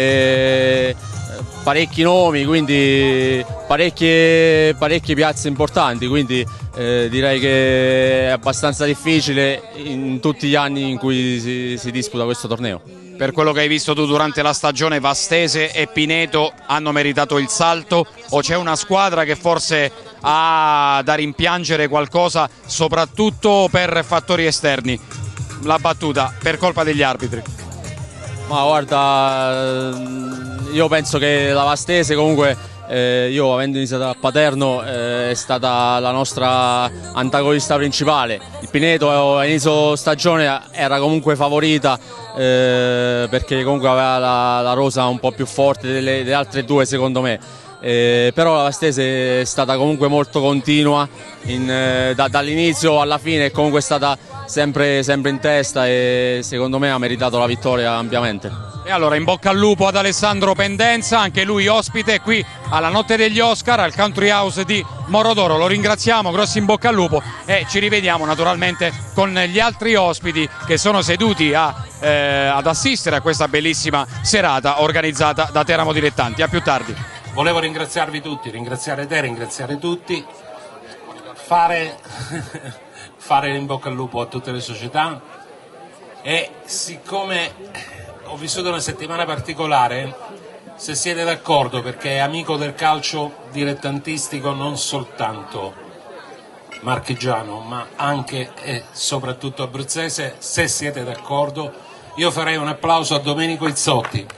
e parecchi nomi, quindi parecchie, parecchie piazze importanti, quindi eh, direi che è abbastanza difficile in tutti gli anni in cui si, si disputa questo torneo. Per quello che hai visto tu durante la stagione, Vastese e Pineto hanno meritato il salto o c'è una squadra che forse ha da rimpiangere qualcosa, soprattutto per fattori esterni? La battuta, per colpa degli arbitri. Ma guarda, io penso che la Vastese comunque, eh, io avendo iniziato a Paterno, eh, è stata la nostra antagonista principale. Il Pineto a inizio stagione era comunque favorita eh, perché comunque aveva la, la rosa un po' più forte delle, delle altre due secondo me. Eh, però la Vastese è stata comunque molto continua eh, da, dall'inizio alla fine, è comunque stata sempre, sempre in testa e secondo me ha meritato la vittoria ampiamente. E allora in bocca al lupo ad Alessandro Pendenza, anche lui ospite qui alla Notte degli Oscar al Country House di Morodoro. Lo ringraziamo, grossi in bocca al lupo e ci rivediamo naturalmente con gli altri ospiti che sono seduti a, eh, ad assistere a questa bellissima serata organizzata da Teramo Dilettanti. A più tardi. Volevo ringraziarvi tutti, ringraziare te, ringraziare tutti, fare, fare in bocca al lupo a tutte le società, e siccome ho vissuto una settimana particolare, se siete d'accordo, perché è amico del calcio dilettantistico non soltanto marchigiano ma anche e soprattutto abruzzese, se siete d'accordo io farei un applauso a Domenico Izzotti,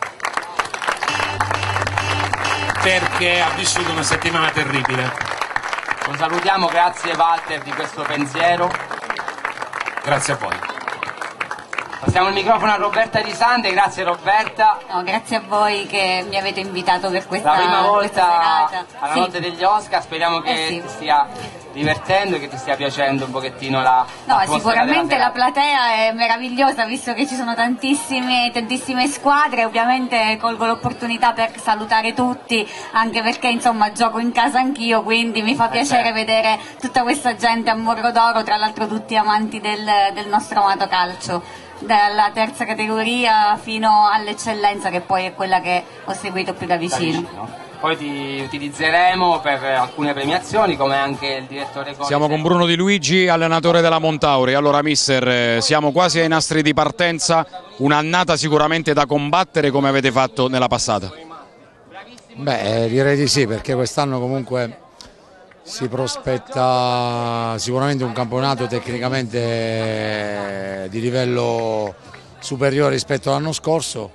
perché ha vissuto una settimana terribile. Lo salutiamo, grazie Walter di questo pensiero. Grazie a voi. Passiamo il microfono a Roberta Di Sande, grazie Roberta. No, grazie a voi che mi avete invitato per questa, la prima volta questa serata. alla Sì. notte degli Oscar, speriamo che Eh sì. ti stia divertendo e che ti stia piacendo un pochettino la No, l'atmosfera sicuramente della la platea è meravigliosa visto che ci sono tantissime, tantissime squadre, ovviamente colgo l'opportunità per salutare tutti, anche perché insomma gioco in casa anch'io, quindi mi fa piacere vedere tutta questa gente a Morro d'Oro, tra l'altro tutti amanti del, del nostro amato calcio, dalla terza categoria fino all'eccellenza, che poi è quella che ho seguito più da vicino. Poi ti utilizzeremo per alcune premiazioni, come anche il direttore Cori. Siamo con Bruno Di Luigi, allenatore della Montauri. Allora mister, eh, siamo quasi ai nastri di partenza, un'annata sicuramente da combattere come avete fatto nella passata. Beh, direi di sì, perché quest'anno comunque si prospetta sicuramente un campionato tecnicamente di livello superiore rispetto all'anno scorso.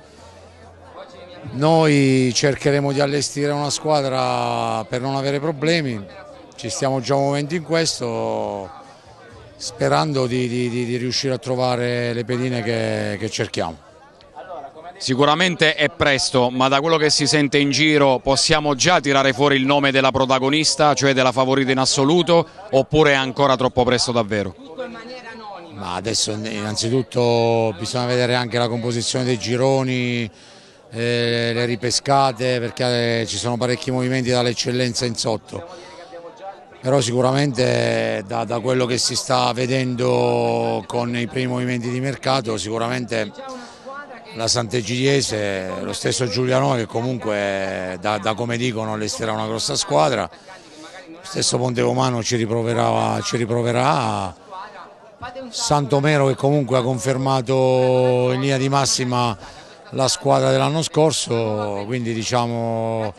Noi cercheremo di allestire una squadra per non avere problemi, ci stiamo già muovendo in questo, sperando di, di, di riuscire a trovare le pedine che, che cerchiamo. Sicuramente è presto, ma da quello che si sente in giro possiamo già tirare fuori il nome della protagonista, cioè della favorita in assoluto, oppure è ancora troppo presto davvero? Ma adesso innanzitutto bisogna vedere anche la composizione dei gironi, eh, le ripescate, perché eh, ci sono parecchi movimenti dall'eccellenza in sotto. Però sicuramente da, da quello che si sta vedendo con i primi movimenti di mercato, sicuramente la Sant'Egidiese, lo stesso Giuliano che comunque da, da come dicono allestirà una grossa squadra, lo stesso Ponte Romano ci riproverà, ci riproverà, Santomero che comunque ha confermato in linea di massima la squadra dell'anno scorso, quindi diciamo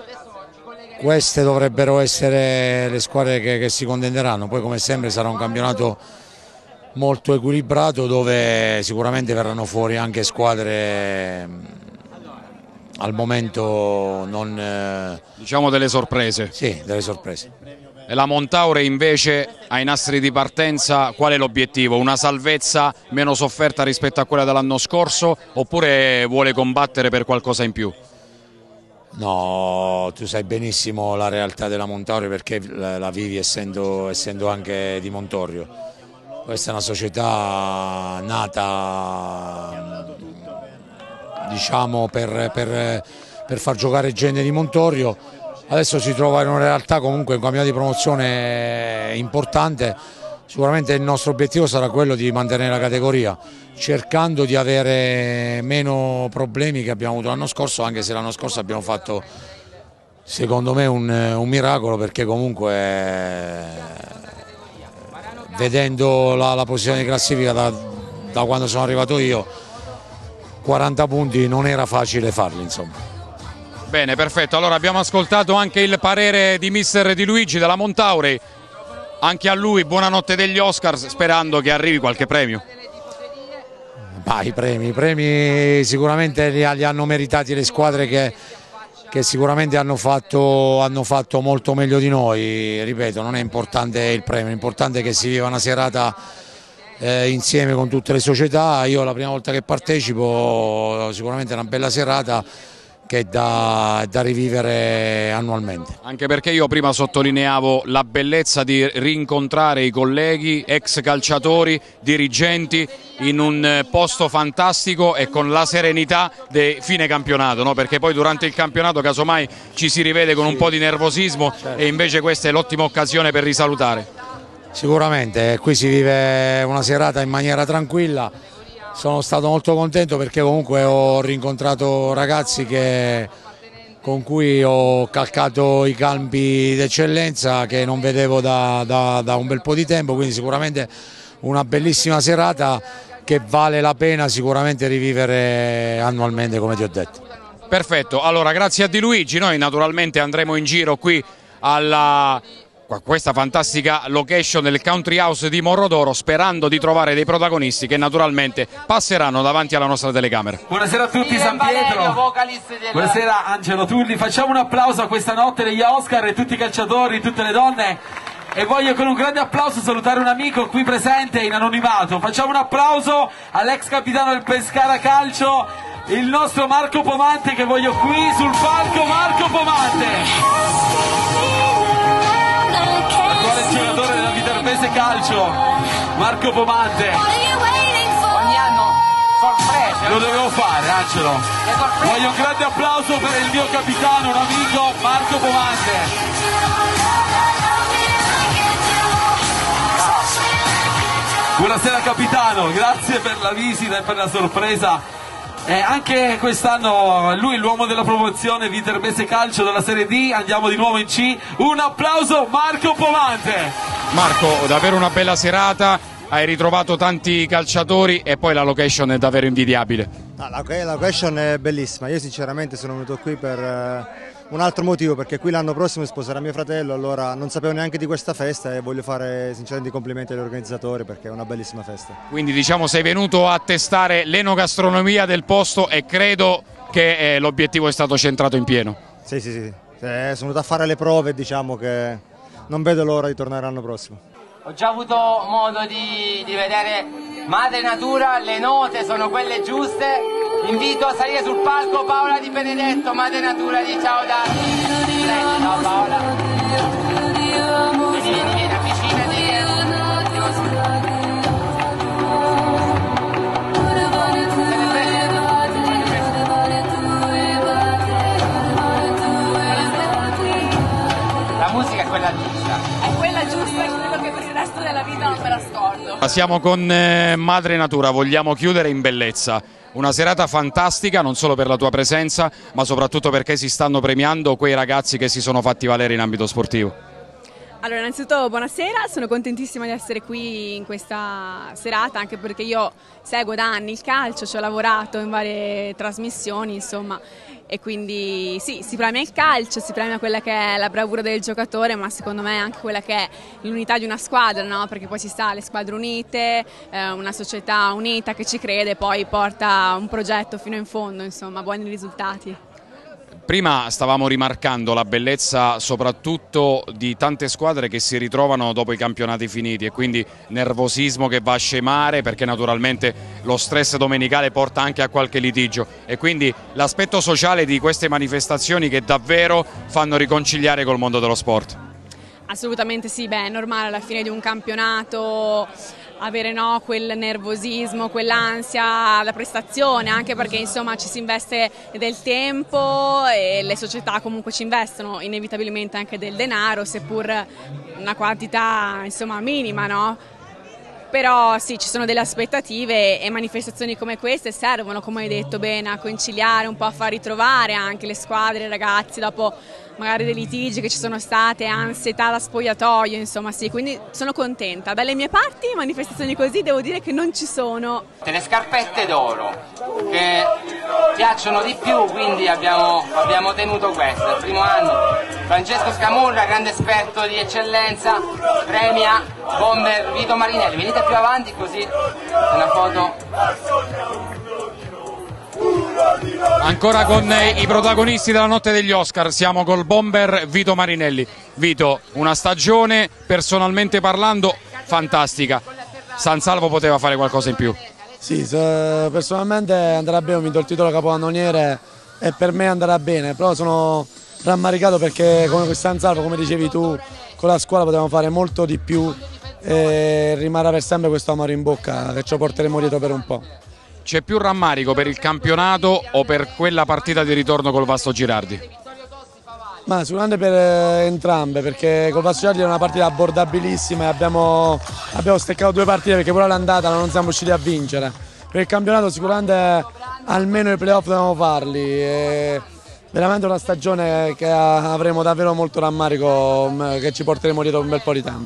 queste dovrebbero essere le squadre che, che si contenderanno. Poi come sempre sarà un campionato molto equilibrato dove sicuramente verranno fuori anche squadre al momento non... Diciamo delle sorprese. Sì, delle sorprese. E la Montaure invece ai nastri di partenza qual è l'obiettivo? Una salvezza meno sofferta rispetto a quella dell'anno scorso oppure vuole combattere per qualcosa in più? No, tu sai benissimo la realtà della Montaure perché la vivi essendo, essendo anche di Montorio. Questa è una società nata diciamo, per, per, per far giocare gente di Montorio, adesso si trova in una realtà comunque un campionato di promozione importante, sicuramente il nostro obiettivo sarà quello di mantenere la categoria, cercando di avere meno problemi che abbiamo avuto l'anno scorso, anche se l'anno scorso abbiamo fatto secondo me un, un miracolo perché comunque... Vedendo la, la posizione di classifica da, da quando sono arrivato io, quaranta punti non era facile farli, insomma. Bene, perfetto. Allora abbiamo ascoltato anche il parere di mister Di Luigi della Montaure. Anche a lui buonanotte degli Oscars, sperando che arrivi qualche premio. Ma i premi, i premi sicuramente li, li hanno meritati le squadre che, che sicuramente hanno fatto, hanno fatto molto meglio di noi. Ripeto, non è importante il premio, l'importante è che si viva una serata eh, insieme con tutte le società. Io la prima volta che partecipo sicuramente è una bella serata che è da, da rivivere annualmente. Anche perché io prima sottolineavo la bellezza di rincontrare i colleghi, ex calciatori, dirigenti in un posto fantastico e con la serenità di fine campionato, no? Perché poi durante il campionato casomai ci si rivede con un po' di nervosismo, certo. E invece questa è l'ottima occasione per risalutare. Sicuramente, qui si vive una serata in maniera tranquilla. Sono stato molto contento perché comunque ho rincontrato ragazzi che, con cui ho calcato i campi d'eccellenza che non vedevo da, da, da un bel po' di tempo, quindi sicuramente una bellissima serata che vale la pena sicuramente rivivere annualmente, come ti ho detto. Perfetto, allora grazie a Di Luigi, noi naturalmente andremo in giro qui alla questa fantastica location del Country House di Morrodoro, sperando di trovare dei protagonisti che naturalmente passeranno davanti alla nostra telecamera. Buonasera a tutti, San Pietro. Buonasera Angelo Tulli, facciamo un applauso a questa notte degli Oscar e tutti i calciatori, tutte le donne. E voglio con un grande applauso salutare un amico qui presente in anonimato. Facciamo un applauso all'ex capitano del Pescara Calcio, il nostro Marco Pomante, che voglio qui sul palco. Marco Pomante, attuale giocatore della Viterbese Calcio. Marco Pomante. Ogni anno sorprese. Lo dovevo fare, Angelo. Voglio un grande applauso per il mio capitano, un amico, Marco Pomante. Buonasera capitano, grazie per la visita e per la sorpresa. Eh, anche quest'anno lui è l'uomo della promozione Viterbese Calcio della Serie D, andiamo di nuovo in C. Un applauso Marco Pomante. Marco, davvero una bella serata, hai ritrovato tanti calciatori e poi la location è davvero invidiabile. Ah, la, la location è bellissima, io sinceramente sono venuto qui per eh, un altro motivo, perché qui l'anno prossimo sposerà mio fratello, allora non sapevo neanche di questa festa e voglio fare sinceramente i complimenti agli organizzatori perché è una bellissima festa. Quindi diciamo sei venuto a testare l'enogastronomia del posto e credo che eh, l'obiettivo è stato centrato in pieno. Sì, sì, sì, eh, sono venuto a fare le prove e diciamo che non vedo l'ora di tornare l'anno prossimo. Ho già avuto modo di, di vedere Madre Natura, le note sono quelle giuste. Invito a salire sul palco Paola Di Benedetto, Madre Natura di Ciao Dani. Ciao Paola. Vieni, vieni, vieni, avvicinati. La musica è quella giusta. È quella giusta e credo che per il resto della vita non me la scordo. Siamo con eh, Madre Natura, vogliamo chiudere in bellezza. Una serata fantastica non solo per la tua presenza ma soprattutto perché si stanno premiando quei ragazzi che si sono fatti valere in ambito sportivo. Allora, innanzitutto buonasera, sono contentissima di essere qui in questa serata anche perché io seguo da anni il calcio, ci ho lavorato in varie trasmissioni insomma e quindi sì, si premia il calcio, si premia quella che è la bravura del giocatore ma secondo me anche quella che è l'unità di una squadra, no? Perché poi si sta alle squadre unite, eh, una società unita che ci crede e poi porta un progetto fino in fondo, insomma, buoni risultati. Prima stavamo rimarcando la bellezza soprattutto di tante squadre che si ritrovano dopo i campionati finiti e quindi nervosismo che va a scemare perché naturalmente lo stress domenicale porta anche a qualche litigio e quindi l'aspetto sociale di queste manifestazioni che davvero fanno riconciliare col mondo dello sport. Assolutamente sì, beh, è normale alla fine di un campionato avere no, quel nervosismo, quell'ansia da prestazione, anche perché insomma ci si investe del tempo e le società comunque ci investono inevitabilmente anche del denaro, seppur una quantità insomma minima, no? Però sì, ci sono delle aspettative e manifestazioni come queste servono, come hai detto bene, a conciliare, un po' a far ritrovare anche le squadre, i ragazzi dopo magari dei litigi che ci sono state, ansietà da spogliatoio, insomma sì, quindi sono contenta. Dalle mie parti manifestazioni così devo dire che non ci sono. Le scarpette d'oro che piacciono di più, quindi abbiamo, abbiamo tenuto questo, è il primo anno. Francesco Scamurra, grande esperto di eccellenza, premia Bomber Vito Marinelli. Venite più avanti così una foto. Ancora con i protagonisti della notte degli Oscar, siamo col bomber Vito Marinelli. Vito, una stagione personalmente parlando fantastica, San Salvo poteva fare qualcosa in più? Sì, personalmente andrà bene, ho vinto il titolo capocannoniere e per me andrà bene, però sono rammaricato perché come San Salvo, come dicevi tu, con la squadra potevamo fare molto di più e rimarrà per sempre questo amaro in bocca che ci porteremo dietro per un po'. C'è più rammarico per il campionato o per quella partita di ritorno col Vasto Girardi? Ma sicuramente per entrambe, perché col Vasto Girardi è una partita abbordabilissima e abbiamo, abbiamo steccato due partite perché pure all'andata non siamo riusciti a vincere. Per il campionato sicuramente almeno i playoff dobbiamo farli. È veramente una stagione che avremo davvero molto rammarico, che ci porteremo dietro un bel po' di tempo.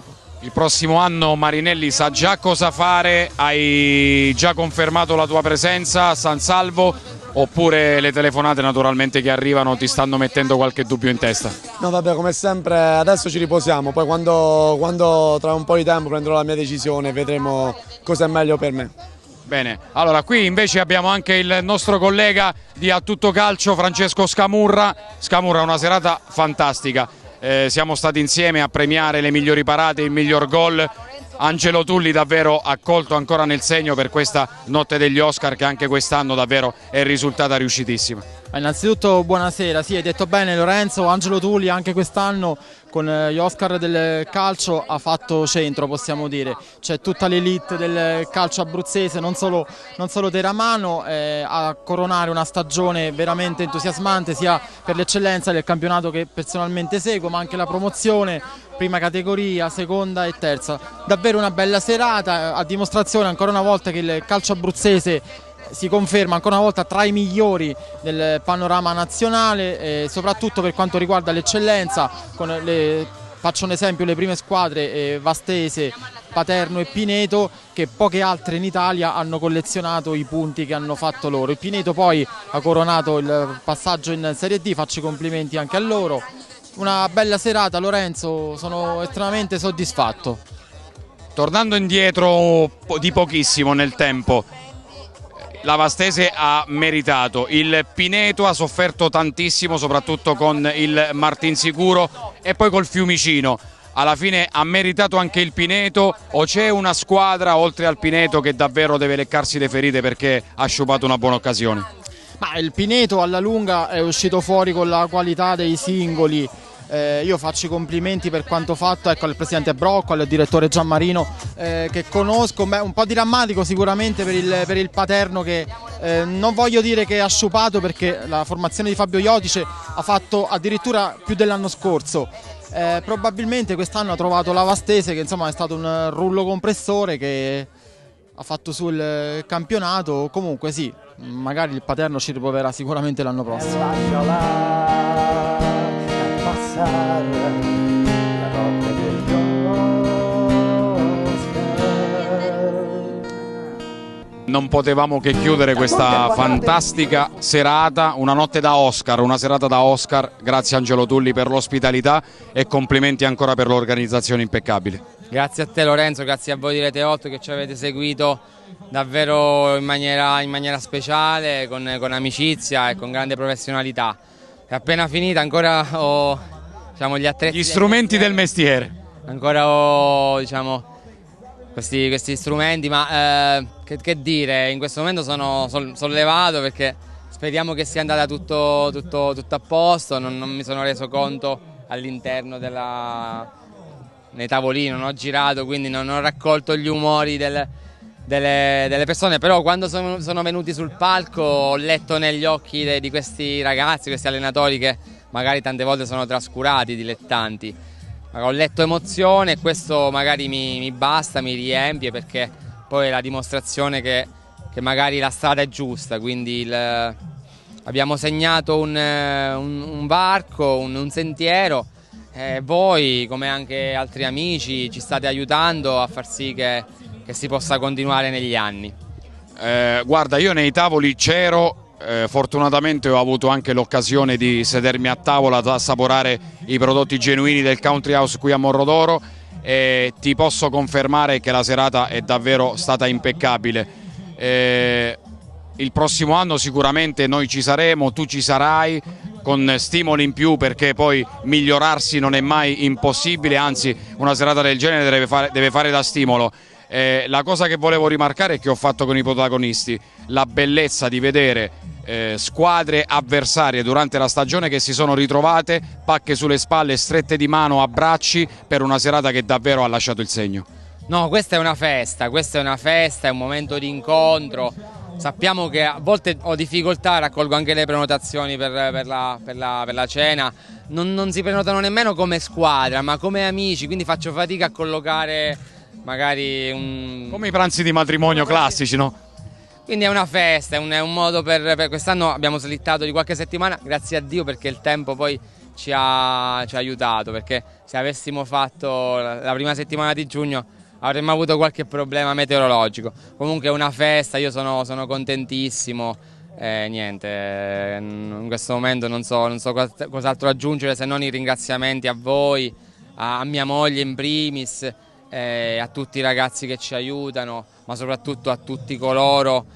Il prossimo anno Marinelli sa già cosa fare, hai già confermato la tua presenza a San Salvo, oppure le telefonate naturalmente che arrivano ti stanno mettendo qualche dubbio in testa? No vabbè, come sempre adesso ci riposiamo, poi quando, quando tra un po' di tempo prenderò la mia decisione vedremo cosa è meglio per me. Bene, allora qui invece abbiamo anche il nostro collega di A Tutto Calcio, Francesco Scamurra. Scamurra, una serata fantastica, eh, siamo stati insieme a premiare le migliori parate, il miglior gol. Angelo Tulli davvero ha colto ancora nel segno per questa notte degli Oscar, che anche quest'anno davvero è risultata riuscitissima. Innanzitutto buonasera, sì, hai detto bene Lorenzo, Angelo Tulli anche quest'anno con gli Oscar del calcio ha fatto centro, possiamo dire. C'è tutta l'elite del calcio abruzzese, non solo, non solo Teramano, eh, a coronare una stagione veramente entusiasmante sia per l'eccellenza del campionato che personalmente seguo, ma anche la promozione, prima categoria, seconda e terza. Davvero una bella serata, a dimostrazione ancora una volta che il calcio abruzzese si conferma ancora una volta tra i migliori del panorama nazionale, eh, soprattutto per quanto riguarda l'eccellenza. Con le, faccio un esempio, le prime squadre eh, Vastese, Paterno e Pineto, che poche altre in Italia hanno collezionato i punti che hanno fatto loro. Il Pineto poi ha coronato il passaggio in Serie D, faccio i complimenti anche a loro. Una bella serata Lorenzo, sono estremamente soddisfatto. Tornando indietro di pochissimo nel tempo, la Vastese ha meritato, il Pineto ha sofferto tantissimo, soprattutto con il Martinsicuro e poi col Fiumicino. Alla fine ha meritato anche il Pineto, o c'è una squadra oltre al Pineto che davvero deve leccarsi le ferite perché ha sciupato una buona occasione? Ma il Pineto alla lunga è uscito fuori con la qualità dei singoli. Eh, io faccio i complimenti per quanto fatto, ecco, al presidente Brocco, al direttore Gianmarino, eh, che conosco. Beh, un po' di rammarico sicuramente per il, per il Paterno, che eh, non voglio dire che ha sciupato, perché la formazione di Fabio Iotice ha fatto addirittura più dell'anno scorso. Eh, probabilmente quest'anno ha trovato la Vastese, che insomma è stato un rullo compressore che ha fatto sul campionato. Comunque sì, magari il Paterno ci riproverà sicuramente l'anno prossimo. La notte degli Oscar. Non potevamo che chiudere questa fantastica serata, una notte da Oscar, una serata da Oscar. Grazie Angelo Tulli per l'ospitalità e complimenti ancora per l'organizzazione impeccabile. Grazie a te Lorenzo, grazie a voi di Rete otto che ci avete seguito davvero in maniera, in maniera speciale, con, con amicizia e con grande professionalità. È appena finita, ancora ho, diciamo, gli attrezzi, gli strumenti del mestiere. Ancora ho, diciamo, questi, questi strumenti, ma eh, che, che dire, in questo momento sono sollevato perché speriamo che sia andata tutto, tutto, tutto a posto. Non, non mi sono reso conto all'interno della, nei tavolini, non ho girato, quindi non ho raccolto gli umori del, Delle, delle persone, però quando sono, sono venuti sul palco ho letto negli occhi de, di questi ragazzi, questi allenatori che magari tante volte sono trascurati, dilettanti. Ho letto emozione e questo magari mi, mi basta, mi riempie, perché poi è la dimostrazione che, che magari la strada è giusta, quindi il, abbiamo segnato un, un, un varco, un, un sentiero, e voi come anche altri amici ci state aiutando a far sì che che si possa continuare negli anni. Eh, guarda, io nei tavoli c'ero, eh, fortunatamente ho avuto anche l'occasione di sedermi a tavola ad assaporare i prodotti genuini del Country House qui a Morrodoro, e ti posso confermare che la serata è davvero stata impeccabile. Eh, il prossimo anno sicuramente noi ci saremo, tu ci sarai, con stimoli in più, perché poi migliorarsi non è mai impossibile, anzi una serata del genere deve fare, deve fare da stimolo. Eh, la cosa che volevo rimarcare è che ho fatto con i protagonisti la bellezza di vedere eh, squadre avversarie durante la stagione che si sono ritrovate, pacche sulle spalle, strette di mano, abbracci, per una serata che davvero ha lasciato il segno. No, questa è una festa, questa è una festa, è un momento di incontro. Sappiamo che a volte ho difficoltà, raccolgo anche le prenotazioni per, per, la, per, la, per la cena, non, non si prenotano nemmeno come squadra ma come amici, quindi faccio fatica a collocare magari un... come i pranzi di matrimonio classici, no? Quindi è una festa, è un, è un modo per, per quest'anno abbiamo slittato di qualche settimana, grazie a Dio, perché il tempo poi ci ha, ci ha aiutato, perché se avessimo fatto la prima settimana di giugno avremmo avuto qualche problema meteorologico. Comunque è una festa, io sono, sono contentissimo, eh, niente, in questo momento non so, non so cos'altro aggiungere se non i ringraziamenti a voi, a, a mia moglie in primis, eh, a tutti i ragazzi che ci aiutano, ma soprattutto a tutti coloro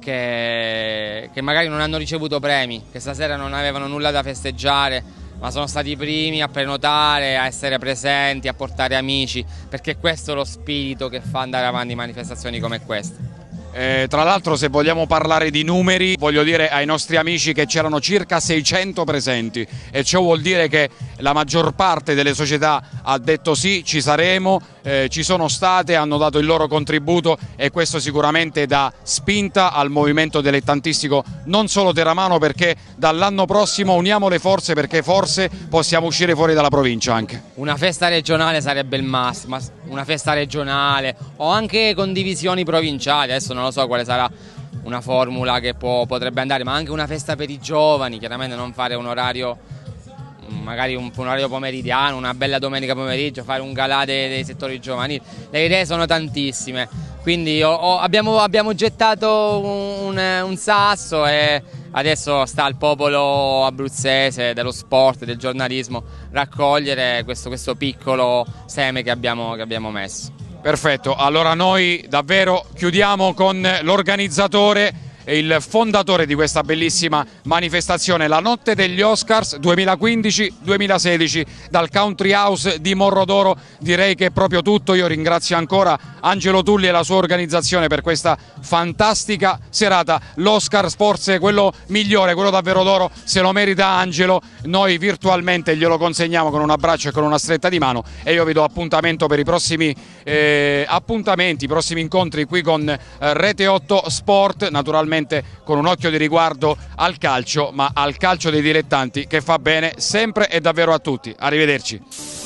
che, che magari non hanno ricevuto premi, che stasera non avevano nulla da festeggiare, ma sono stati i primi a prenotare, a essere presenti, a portare amici, perché questo è lo spirito che fa andare avanti manifestazioni come queste. Eh, tra l'altro, se vogliamo parlare di numeri, voglio dire ai nostri amici che c'erano circa seicento presenti, e ciò vuol dire che la maggior parte delle società ha detto sì, ci saremo, eh, ci sono state, hanno dato il loro contributo, e questo sicuramente dà spinta al movimento dilettantistico non solo teramano, perché dall'anno prossimo uniamo le forze, perché forse possiamo uscire fuori dalla provincia anche. Una festa regionale sarebbe il massimo, una festa regionale o anche condivisioni provinciali, adesso non non lo so quale sarà una formula che può, potrebbe andare, ma anche una festa per i giovani, chiaramente non fare un orario, magari un, un orario pomeridiano, una bella domenica pomeriggio, fare un galà dei, dei settori giovanili. Le idee sono tantissime, quindi ho, ho, abbiamo, abbiamo gettato un, un sasso e adesso sta al popolo abruzzese dello sport, del giornalismo, raccogliere questo, questo piccolo seme che abbiamo, che abbiamo messo. Perfetto, allora noi davvero chiudiamo con l'organizzatore e il fondatore di questa bellissima manifestazione, la Notte degli Oscars duemilaquindici duemilasedici dal Country House di Morrodoro. Direi che è proprio tutto, io ringrazio ancora Angelo Tulli e la sua organizzazione per questa fantastica serata. L'Oscar forse quello migliore, quello davvero d'oro, se lo merita Angelo, noi virtualmente glielo consegniamo con un abbraccio e con una stretta di mano, e io vi do appuntamento per i prossimi eh, appuntamenti, i prossimi incontri qui con eh, Rete otto Sport, naturalmente con un occhio di riguardo al calcio, ma al calcio dei dilettanti che fa bene sempre e davvero a tutti. Arrivederci.